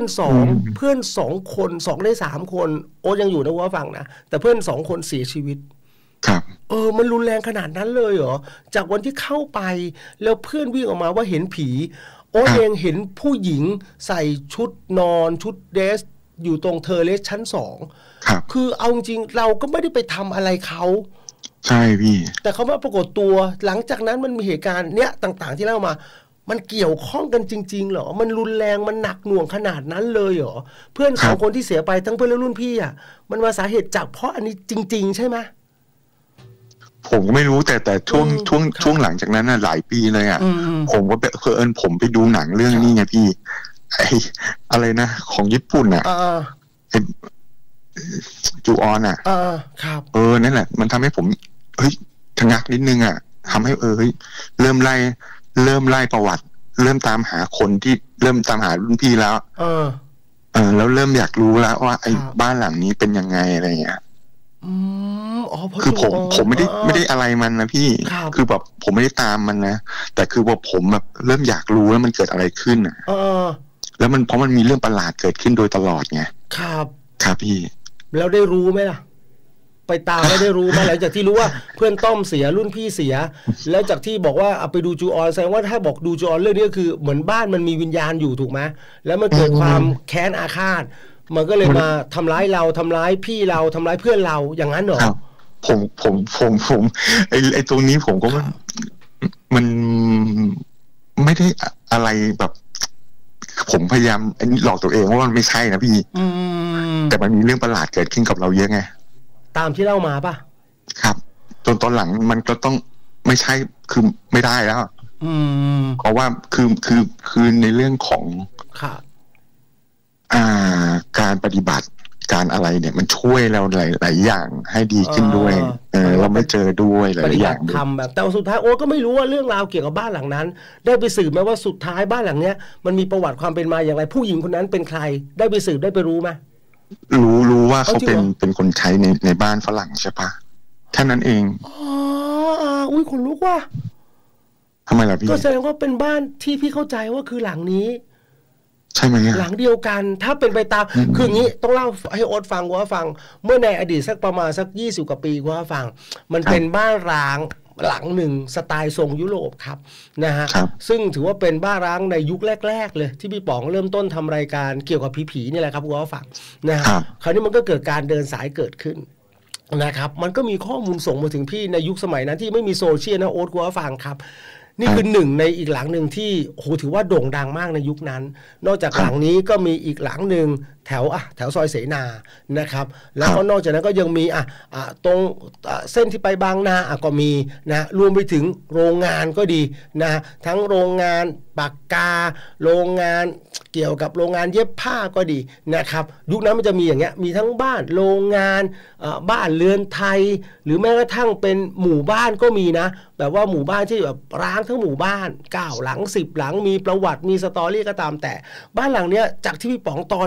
2คน2ใน3คนโอ๊ตยังอยู่นะว่าฟังนะแต่เพื่อน2คนเสียชีวิตมันรุนแรงขนาดนั้นเลยเหรอจากวันที่เข้าไปแล้วเพื่อนวิ่งออกมาว่าเห็นผีโอ๊ตเองเห็นผู้หญิงใส่ชุดนอนชุดเดรสอยู่ตรงเทอร์เลสชั้น2คือเอาจริงเราก็ไม่ได้ไปทำอะไรเขาใช่พี่แต่เขามาปรากฏตัวหลังจากนั้นมันมีเหตุการณ์เนี้ยต่างๆที่เล่ามามันเกี่ยวข้องกันจริงๆเหรอมันรุนแรงมันหนักหน่วงขนาดนั้นเลยเหรอเพื่อน2คนที่เสียไปทั้งเพื่อนและรุ่นพี่อ่ะมันมาสาเหตุจากเพราะอันนี้จริงๆใช่ไหมผมก็ไม่รู้แต่ช่วงหลังจากนั้นน่ะหลายปีเลยอ่ะผมก็ผมไปดูหนังเรื่องนี้ไงพี่อะไรนะของญี่ปุ่นอ่ะจูออนอ่ะครับนั่นแหละมันทำให้ผมชะงักนิดนึงอ่ะทำให้เริ่มไล่ประวัติเริ่มตามหาคนที่เริ่มตามหารุ่นพี่แล้วแล้วเริ่มอยากรู้แล้วว่าไอ้บ้านหลังนี้เป็นยังไงอะไรเงี้ยคือผมไม่ได้อะไรมันนะพี่คือแบบผมไม่ได้ตามมันนะแต่คือว่าผมแบบเริ่มอยากรู้แล้วมันเกิดอะไรขึ้นอ่ะแล้วเพราะมันมีเรื่องประหลาดเกิดขึ้นโดยตลอดไงครับพี่แล้วได้รู้ไหมล่ะไปตามแล้วได้รู้ไหมหลังจากที่รู้ว่าเพื่อนต้อมเสียรุ่นพี่เสียแล้วจากที่บอกว่าเอาไปดูจูออนแสดงว่าถ้าบอกดูจูออนเรื่องนี้ก็คือเหมือนบ้านมันมีวิญญาณอยู่ถูกไหมแล้วมันเกิดความแค้นอาฆาตมันก็เลยมาทำร้ายเราทำร้ายพี่เราทำร้ายเพื่อนเราอย่างนั้นเหรอผมไอ้ตรงนี้ผมก็มันไม่ได้อะไรแบบผมพยายามหลอกตัวเองว่ามันไม่ใช่นะพี่แต่มันมีเรื่องประหลาดเกิดขึ้นกับเราเยอะไงตามที่เล่ามาป่ะครับจนตอนหลังมันก็ต้องไม่ใช่คือไม่ได้แล้วเพราะว่าคือในเรื่องของการปฏิบัติการอะไรเนี่ยมันช่วยเราหลายอย่างให้ดีขึ้นด้วยเราไม่เจอด้วยหลายอย่างทำแบบแต่สุดท้ายโอ้ก็ไม่รู้ว่าเรื่องราวเกี่ยวกับบ้านหลังนั้นได้ไปสืบไหมว่าสุดท้ายบ้านหลังเนี้ยมันมีประวัติความเป็นมาอย่างไรผู้หญิงคนนั้นเป็นใครได้ไปสืบได้ไปรู้ไหมรู้ว่าเขาเป็นคนใช้ในบ้านฝรั่งใช่ปะแค่นั้นเองอุ้ยขนลุกว่ะทำไมล่ะพี่ก็แสดงว่าเป็นบ้านที่พี่เข้าใจว่าคือหลังนี้ใช่ไหมหลังเดียวกันถ้าเป็นไปตามคืออย่างนี้ต้องเล่าให้โอ๊ตฟังว่าฟังเมื่อในอดีตสักประมาณสัก20 กว่าปีว่าฟังมันเป็นบ้านร้างหลังหนึ่งสไตล์ทรงยุโรปครับนะฮะซึ่งถือว่าเป็นบ้านร้างในยุคแรกๆเลยที่พี่ป๋องเริ่มต้นทำรายการเกี่ยวกับผีๆนี่แหละครับว่าฟังนะฮะคราวนี้มันก็เกิดการเดินสายเกิดขึ้นนะครับมันก็มีข้อมูลส่งมาถึงพี่ในยุคสมัยนั้นที่ไม่มีโซเชียลนะโอ๊ตว่าฟังครับนี่คือหนึ่งในอีกหลังหนึ่งที่โหถือว่าโด่งดังมากในยุคนั้นนอกจากหลังนี้ก็มีอีกหลังหนึ่งแถวซอยเสนานะครับแล้วก็นอกจากนั้นก็ยังมีตรงเส้นที่ไปบางนาก็มีนะรวมไปถึงโรงงานก็ดีนะทั้งโรงงานปากกาโรงงานเกี่ยวกับโรงงานเย็บผ้าก็ดีนะครับยุคนั้นมันจะมีอย่างเงี้ยมีทั้งบ้านโรงงานบ้านเรือนไทยหรือแม้กระทั่งเป็นหมู่บ้านก็มีนะแบบว่าหมู่บ้านที่แบบร้างทั้งหมู่บ้าน9 หลัง10 หลังมีประวัติมีสตอรี่ก็ตามแต่บ้านหลังเนี้ยจากที่พี่ป๋องตอนนั้นเนี่ย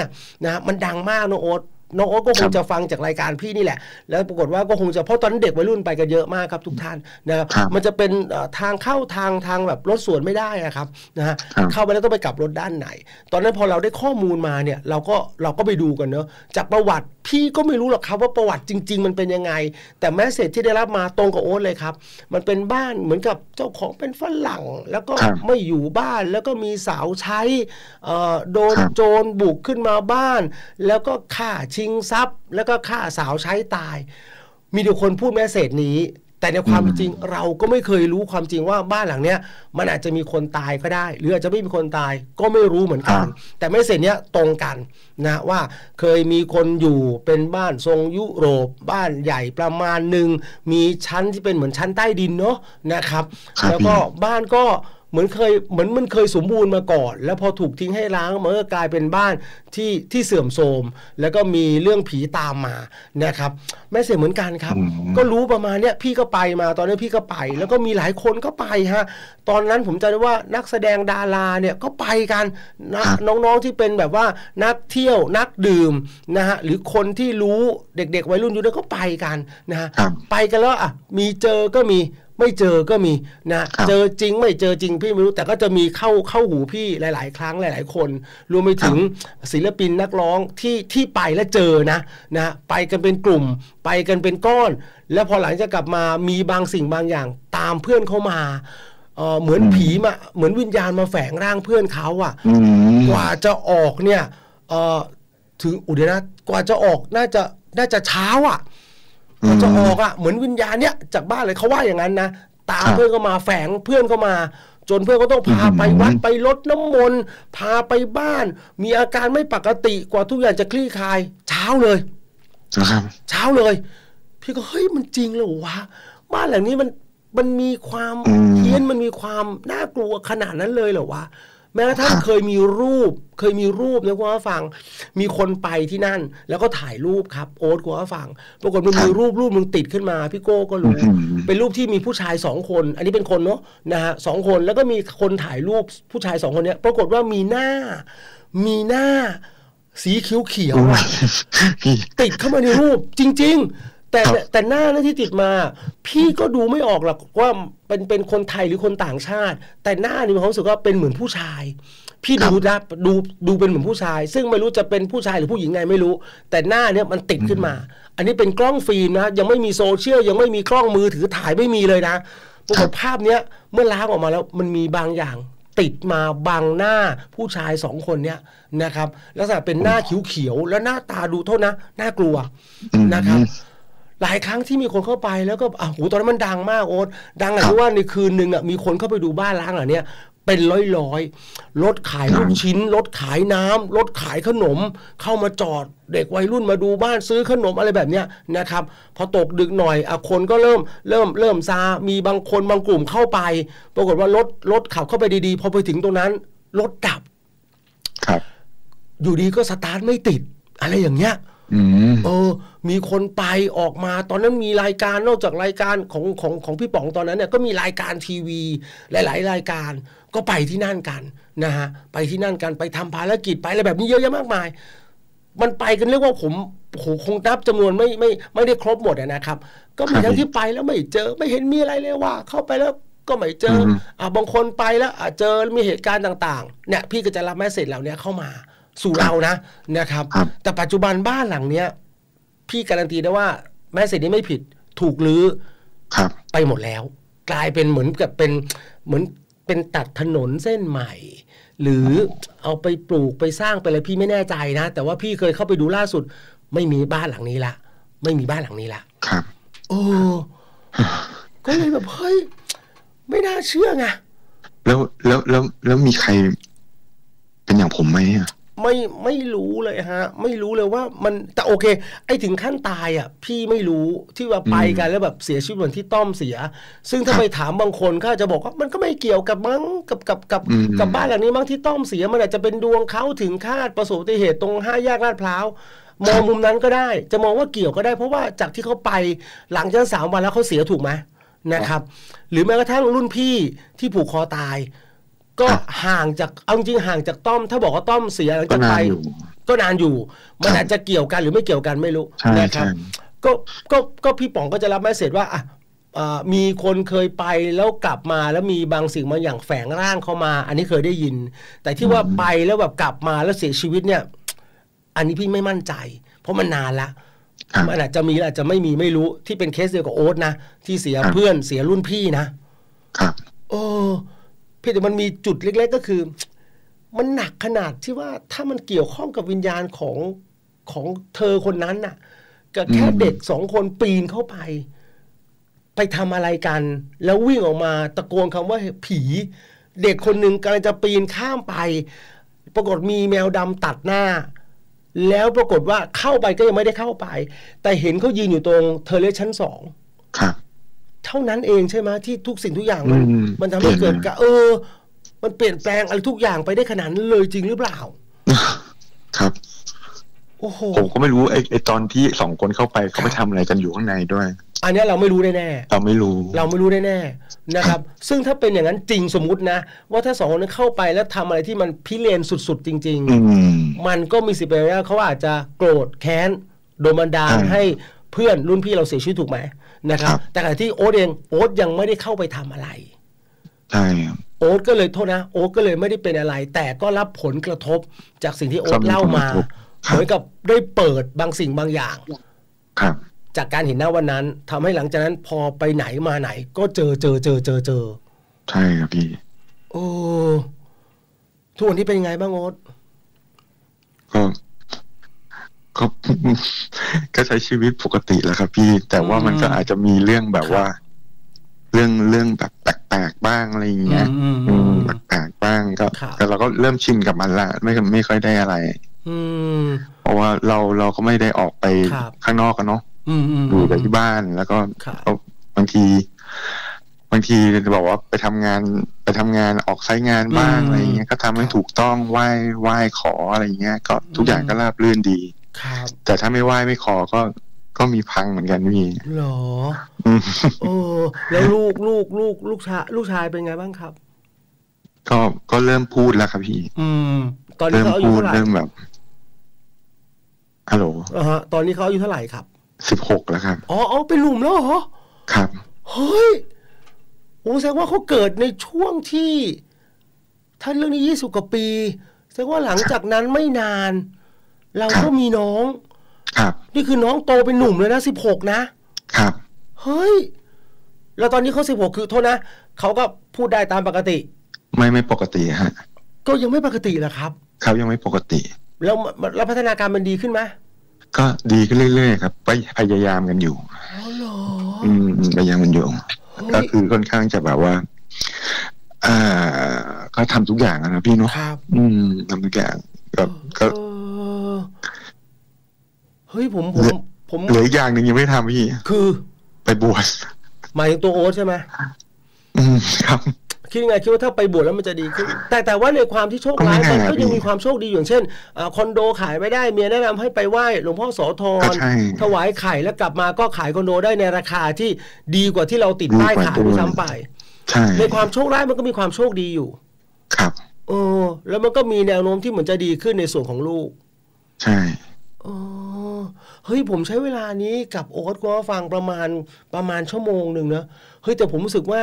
นะมันดังมากน้องโอ๊ตก็คงจะฟังจากรายการพี่นี่แหละแล้วปรากฏว่าก็คงจะเพราะตอนนั้นเด็กวัยรุ่นไปกันเยอะมากครับทุกท่านนะครับมันจะเป็นทางเข้าทางแบบรถสวนไม่ได้ครับนะฮะเข้าไปแล้วต้องไปกลับรถด้านไหนตอนนั้นพอเราได้ข้อมูลมาเนี่ยเราก็ไปดูกันเนอะจากประวัติพี่ก็ไม่รู้หรอกครับว่าประวัติจริงๆมันเป็นยังไงแต่แมสเสจที่ได้รับมาตรงกับโอ๊ตเลยครับมันเป็นบ้านเหมือนกับเจ้าของเป็นฝรั่งแล้วก็ไม่อยู่บ้านแล้วก็มีสาวใช้โดนโจรบุกขึ้นมาบ้านแล้วก็ฆ่าชิงทรัพย์แล้วก็ฆ่าสาวใช้ตายมีทุกคนพูดแมสเสจนี้แต่ในความจริงเราก็ไม่เคยรู้ความจริงว่าบ้านหลังเนี้ยมันอาจจะมีคนตายก็ได้หรืออาจจะไม่มีคนตายก็ไม่รู้เหมือนกันแต่แมสเสจเนี้ยตรงกันนะว่าเคยมีคนอยู่เป็นบ้านทรงยุโรปบ้านใหญ่ประมาณหนึ่งมีชั้นที่เป็นเหมือนชั้นใต้ดินเนาะนะครับแล้วก็บ้านก็เหมือนมันเคยสมบูรณ์มาก่อนแล้วพอถูกทิ้งให้ร้างมันก็กลายเป็นบ้านที่เสื่อมโทรมแล้วก็มีเรื่องผีตามมานะครับแม่เสียเหมือนกันครับก็รู้ประมาณเนี้ยพี่ก็ไปมาตอนนี้พี่ก็ไปแล้วก็มีหลายคนก็ไปฮะตอนนั้นผมจำได้ว่านักแสดงดาราเนี่ยก็ไปกันนะน้องๆที่เป็นแบบว่านักเที่ยวนักดื่มนะฮะหรือคนที่รู้เด็กๆวัยรุ่นอยู่ด้วยก็ไปกันนะฮะไปกันแล้วอ่ะมีเจอก็มีไม่เจอก็มีนะเจอจริงไม่เจอจริงพี่ไม่รู้แต่ก็จะมีเข้าหูพี่หลายๆครั้งหลายๆคนรวมไปถึงศิลปินนักร้องที่ไปแล้วเจอนะไปกันเป็นกลุ่มไปกันเป็นก้อนแล้วพอหลังจากกลับมามีบางสิ่งบางอย่างตามเพื่อนเขามาเหมือนผีมาเหมือนวิญญาณมาแฝงร่างเพื่อนเขาอ่ะกว่าจะออกเนี่ยถึงเดี๋ยวนะกว่าจะออกน่าจะเช้าอ่ะจะออกอ่ะเหมือนวิญญาณเนี้ยจากบ้านเลยเขาว่าอย่างนั้นนะตามเพื่อนก็มาแฝงเพื่อนก็มาจนเพื่อนก็ต้องพาไปวัดไปรดน้ำมนต์พาไปบ้านมีอาการไม่ปกติกว่าทุกอย่างจะคลี่คลายเช้าเลยเช้าเลยพี่ก็เฮ้ยมันจริงเหรอวะบ้านหลังนี้มันมีความเฮี้ยนมันมีความน่ากลัวขนาดนั้นเลยเหรอวะแม้กระทั่งเคยมีรูปนะคุณผู้ฟังมีคนไปที่นั่นแล้วก็ถ่ายรูปครับโอ๊ตคุณผู้ฟังปรากฏมันมีรูปนึงติดขึ้นมาพี่โก้ก็รู้เป็นรูปที่มีผู้ชาย2คนอันนี้เป็นคนเนาะนะฮะ2คนแล้วก็มีคนถ่ายรูปผู้ชาย2คนเนี้ยปรากฏว่ามีหน้าสีเขียวติดเข้ามาในรูปจริงๆแต่หน้าที่ติดมาพี่ก็ดูไม่ออกหรอกว่าเป็นคนไทยหรือคนต่างชาติแต่หน้านี่มีความรู้สึกว่าเป็นเหมือนผู้ชายพี่ดูเป็นเหมือนผู้ชายซึ่งไม่รู้จะเป็นผู้ชายหรือผู้หญิงไงไม่รู้แต่หน้าเนี่ยมันติดขึ้นมาอันนี้เป็นกล้องฟิล์มนะยังไม่มีโซเชียลยังไม่มีกล้องมือถือถ่ายไม่มีเลยนะปรากฏภาพเนี้ยเมื่อล้างออกมาแล้วมันมีบางอย่างติดมาบังหน้าผู้ชาย2คนเนี้ยนะครับลักษณะเป็นหน้าเขียวๆแล้วหน้าตาดูโทษนะน่ากลัวนะครับหลายครั้งที่มีคนเข้าไปแล้วก็ตอนนั้นมันดังมากโอ๊ตดังอะไรที่ว่าในคืนนึงมีคนเข้าไปดูบ้านล้างหลังเนี้ยเป็นร้อยรถขายลูกชิ้นรถขายน้ำรถขายขนมเข้ามาจอดเด็กวัยรุ่นมาดูบ้านซื้อขนมอะไรแบบเนี้ยนะครับพอตกดึกหน่อยคนก็เริ่มซามีบางคนบางกลุ่มเข้าไปปรากฏว่ารถขับเข้าไปดีๆพอไปถึงตรงนั้นรถดับอยู่ดีก็สตาร์ทไม่ติดอะไรอย่างเงี้ยมีคนไปออกมาตอนนั้นมีรายการนอกจากรายการของพี่ป๋องตอนนั้นเนี่ยก็มีรายการทีวีหลายๆรายการก็ไปที่นั่นกันนะฮะไปที่นั่นกันไปทำภารกิจไปอะไรแบบนี้เยอะแยะมากมายมันไปกันเรียกว่าผมคงนับจำนวนไม่ได้ครบหมดนะครับก็มีทั้งที่ไปแล้วไม่เจอไม่เห็นมีอะไรเลยว่าเข้าไปแล้วก็ไม่เจอบางคนไปแล้วเจอมีเหตุการณ์ต่างๆเนี่ยพี่ก็จะรับแมสเสจเหล่านี้เข้ามาสู่เรานะครับแต่ปัจจุบันบ้านหลังเนี้ยพี่การันตีได้ว่าแม้สิ่งนี้ไม่ผิดถูกลื้อไปหมดแล้วกลายเป็นเหมือนเป็นตัดถนนเส้นใหม่หรือเอาไปปลูกไปสร้างไปอะไรพี่ไม่แน่ใจนะแต่ว่าพี่เคยเข้าไปดูล่าสุดไม่มีบ้านหลังนี้ละไม่มีบ้านหลังนี้ละครับก็เลยแบบเฮ้ยไม่น่าเชื่อไงแล้วมีใครเป็นอย่างผมไหมไม่รู้เลยฮะไม่รู้เลยว่ามันแต่โอเคไอ้ถึงขั้นตายพี่ไม่รู้ที่ว่าไปกันแล้วแบบเสียชีวิตเหมือนที่ต้อมเสียซึ่งถ้าไปถามบางคนก็จะบอกว่ามันก็ไม่เกี่ยวกับมั้งกับบ้านหลังนี้มั้งที่ต้อมเสียมันอาจจะเป็นดวงเขาถึงคาดประสบอุบัติเหตุตรง5 แยกลาดพร้าวมองมุมนั้นก็ได้จะมองว่าเกี่ยวก็ได้เพราะว่าจากที่เขาไปหลังจาก3 วันแล้วเขาเสียถูกไหมนะครับหรือแม้กระทั่งรุ่นพี่ที่ผูกคอตายก็ห่างจากเอาจริงห่างจากต้อมถ้าบอกว่าต้อมเสียหลังจากไปก็นานอยู่มันอาจจะเกี่ยวกันหรือไม่เกี่ยวกันไม่รู้นะครับก็พี่ป๋องก็จะรับแมสเสจว่ามีคนเคยไปแล้วกลับมาแล้วมีบางสิ่งบางอย่างแฝงร่างเข้ามาอันนี้เคยได้ยินแต่ที่ว่าไปแล้วแบบกลับมาแล้วเสียชีวิตเนี่ยอันนี้พี่ไม่มั่นใจเพราะมันนานละมันอาจจะมีอาจจะไม่มีไม่รู้ที่เป็นเคสเดียวกับโอ๊ตนะที่เสียเพื่อนเสียรุ่นพี่นะครับพี่แต่มันมีจุดเล็กๆก็คือมันหนักขนาดที่ว่าถ้ามันเกี่ยวข้องกับวิญญาณของเธอคนนั้นน่ะก็แค่เด็ก2 คนปีนเข้าไปทำอะไรกันแล้ววิ่งออกมาตะโกนคำว่าผีเด็กคนหนึ่งกำลังจะปีนข้ามไปปรากฏมีแมวดำตัดหน้าแล้วปรากฏว่าเข้าไปก็ยังไม่ได้เข้าไปแต่เห็นเขายืนอยู่ตรงเทอร์เลสชั้น2ครับเท่านั้นเองใช่ไหมที่ทุกสิ่งทุกอย่างมันทำให้เกิดมันเปลี่ยนแปลงอะไรทุกอย่างไปได้ขนาดนั้นเลยจริงหรือเปล่าครับโอ้โหผมก็ไม่รู้ไอ้ตอนที่2 คนเข้าไปเขาไปทำอะไรกันอยู่ข้างในด้วยอันนี้เราไม่รู้แน่ๆเราไม่รู้แน่ๆนะครับซึ่งถ้าเป็นอย่างนั้นจริงสมมุตินะว่าถ้า2 คนนั้นเข้าไปแล้วทำอะไรที่มันพิเรนสุดๆจริงๆมันก็มีสิทธิ์เป็นไปได้เขาอาจจะโกรธแค้นโดนบันดาลให้เพื่อนรุ่นพี่เราเสียชีวิตถูกไหมนะครับแต่ขณะที่โอ๊ตยังไม่ได้เข้าไปทำอะไรใช่โอ๊ตก็เลยโทษนะโอ๊ตก็เลยไม่ได้เป็นอะไรแต่ก็รับผลกระทบจากสิ่งที่โอ๊ตเล่ามาเหมือนกับได้เปิดบางสิ่งบางอย่างจากการเห็นหน้าวันนั้นทำให้หลังจากนั้นพอไปไหนมาไหนก็เจอใช่ครับพี่โอ้ทุกวันนี้เป็นยังไงบ้างโอ๊ตก็ใช้ชีวิตปกติแหละครับพี่แต่ว่ามันก็อาจจะมีเรื่องแบบว่าเรื่องแบบแปลกๆบ้างอะไรอย่างเงี้ยแปลกๆบ้างก็เราก็เริ่มชินกับมันละไม่ค่อยได้อะไรเพราะว่าเราก็ไม่ได้ออกไปข้างนอกกันเนาะอยู่แต่ที่บ้านแล้วก็บางทีจะบอกว่าไปทำงานออกไซต์งานบ้างอะไรเงี้ยก็ทำให้ถูกต้องไหว้ขออะไรเงี้ยก็ทุกอย่างก็ราบรื่นดีแต่ถ้าไม่ไหว้ไม่ขอก็มีพังเหมือนกันพี่หรอแล้วลูกชายเป็นไงบ้างครับก็เริ่มพูดแล้วครับพี่ตอนนี้เขาอายุเท่าไหร่เริ่มแบบฮัลโหลตอนนี้เขาอายุเท่าไหร่ครับ 16แล้วครับอ๋อเป็นหนุ่มแล้วเหรอครับเฮ้ยโอ้แสดงว่าเขาเกิดในช่วงที่ถ้าเรื่องนี้20 กว่าปีแสดงว่าหลังจากนั้นไม่นานเราก็มีน้องครับนี่คือน้องโตเป็นหนุ่มเลยนะ16นะครับเฮ้ยแล้วตอนนี้เขา16คือโทษนะเขาก็พูดได้ตามปกติไม่ปกติฮะก็ยังไม่ปกติเหรอครับเขายังไม่ปกติแล้วพัฒนาการมันดีขึ้นไหมก็ดีขึ้นเรื่อยๆครับพยายามกันอยู่อ๋อเหรอพยายามกันอยู่ก็คือค่อนข้างจะแบบว่าก็ทำทุกอย่างนะพี่เนาะทำทุกอย่างก็เฮ้ยผมเหลืออีกอย่างหนึ่งยังไม่ทำพี่คือไปบวชหมายถึงตัวโอ๊ตใช่ไหมครับคิดยังไงคิดว่าถ้าไปบวชแล้วมันจะดีขึ้นแต่ว่าในความที่โชคร้ายมันก็ยังมีความโชคดีอย่างเช่นคอนโดขายไม่ได้เมียแนะนำให้ไปไหว้หลวงพ่อโสธรถวายไข่แล้วกลับมาก็ขายคอนโดได้ในราคาที่ดีกว่าที่เราติดป้ายขายด้วยซ้ำไปในความโชคร้ายมันก็มีความโชคดีอยู่ครับแล้วมันก็มีแนวโน้มที่เหมือนจะดีขึ้นในส่วนของลูกใช่เฮ้ยผมใช้เวลานี้กับโอ๊ตก็ฟังประมาณชั่วโมงนึงนะเฮ้ยแต่ผมรู้สึกว่า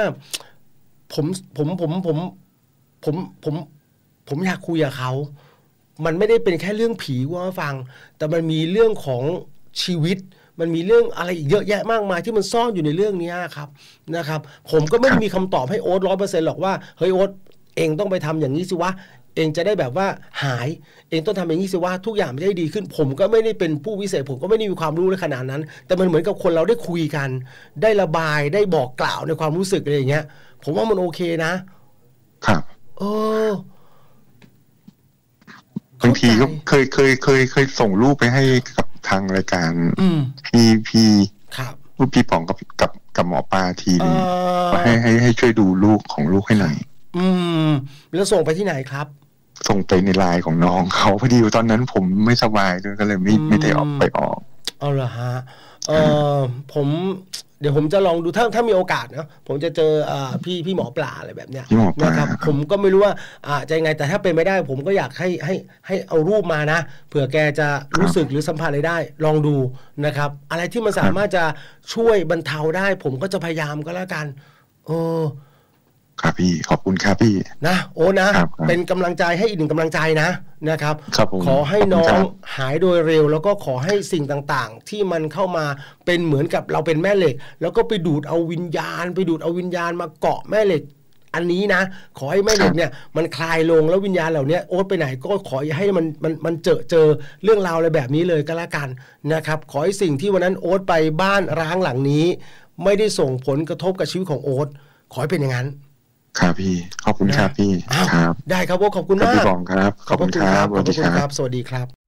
ผมอยากคุยกับเขามันไม่ได้เป็นแค่เรื่องผีว่าฟังแต่มันมีเรื่องของชีวิตมันมีเรื่องอะไรอีกเยอะแยะมากมายที่มันซ่อนอยู่ในเรื่องนี้ครับนะครับผมก็ไม่มีคำตอบให้โอ๊ต 100% หรอกว่าเฮ้ยโอ๊ตเองต้องไปทำอย่างนี้สิวะเองจะได้แบบว่าหายเองต้องทำอย่างนี้สิว่าทุกอย่างมันจะได้ดีขึ้นผมก็ไม่ได้เป็นผู้วิเศษผมก็ไม่ได้มีความรู้ในขนาดนั้นแต่มันเหมือนกับคนเราได้คุยกันได้ระบายได้บอกกล่าวในความรู้สึกอะไรอย่างเงี้ยผมว่ามันโอเคนะครับบางทีก็เคยส่งรูปไปให้กับทางรายการพี่ครับพี่ป๋องกับหมอปลาทีนึงให้ช่วยดูลูกของลูกให้หน่อยแล้วส่งไปที่ไหนครับส่งไปในไลน์ของน้องเขาพอดีตอนนั้นผมไม่สบายด้วยก็เลยไม่ได้ออกไปเอาเหรอฮะผมเดี๋ยวผมจะลองดูถ้ามีโอกาสนะผมจะเจอพี่หมอปลาอะไรแบบเนี้ยนะครับผมก็ไม่รู้ว่าจะยังไงแต่ถ้าเป็นไม่ได้ผมก็อยากให้เอารูปมานะเผื่อแกจะรู้สึกหรือสัมผัสอะไรได้ลองดูนะครับอะไรที่มันสามารถจะช่วยบรรเทาได้ผมก็จะพยายามก็แล้วกันครับพี่ขอบคุณครับพี่นะโอ้นะเป็นกำลังใจให้อีกหนึ่งกำลังใจนะครับขอให้น้องหายโดยเร็วแล้วก็ขอให้สิ่งต่างๆที่มันเข้ามาเป็นเหมือนกับเราเป็นแม่เหล็กแล้วก็ไปดูดเอาวิญญาณมาเกาะแม่เหล็กอันนี้นะขอให้แม่เหล็กเนี่ยมันคลายลงแล้ววิญญาณเหล่านี้โอ๊ตไปไหนก็ขอให้มันเจอเรื่องราวอะไรแบบนี้เลยก็แล้วกันนะครับขอให้สิ่งที่วันนั้นโอ๊ตไปบ้านร้างหลังนี้ไม่ได้ส่งผลกระทบกับชีวิตของโอ๊ตขอให้เป็นอย่างนั้นครับพี่ขอบคุณครับพี่ครับได้ครับโอ๊ตขอบคุณมากครับขอบคุณครับสวัสดีครับสวัสดีครับ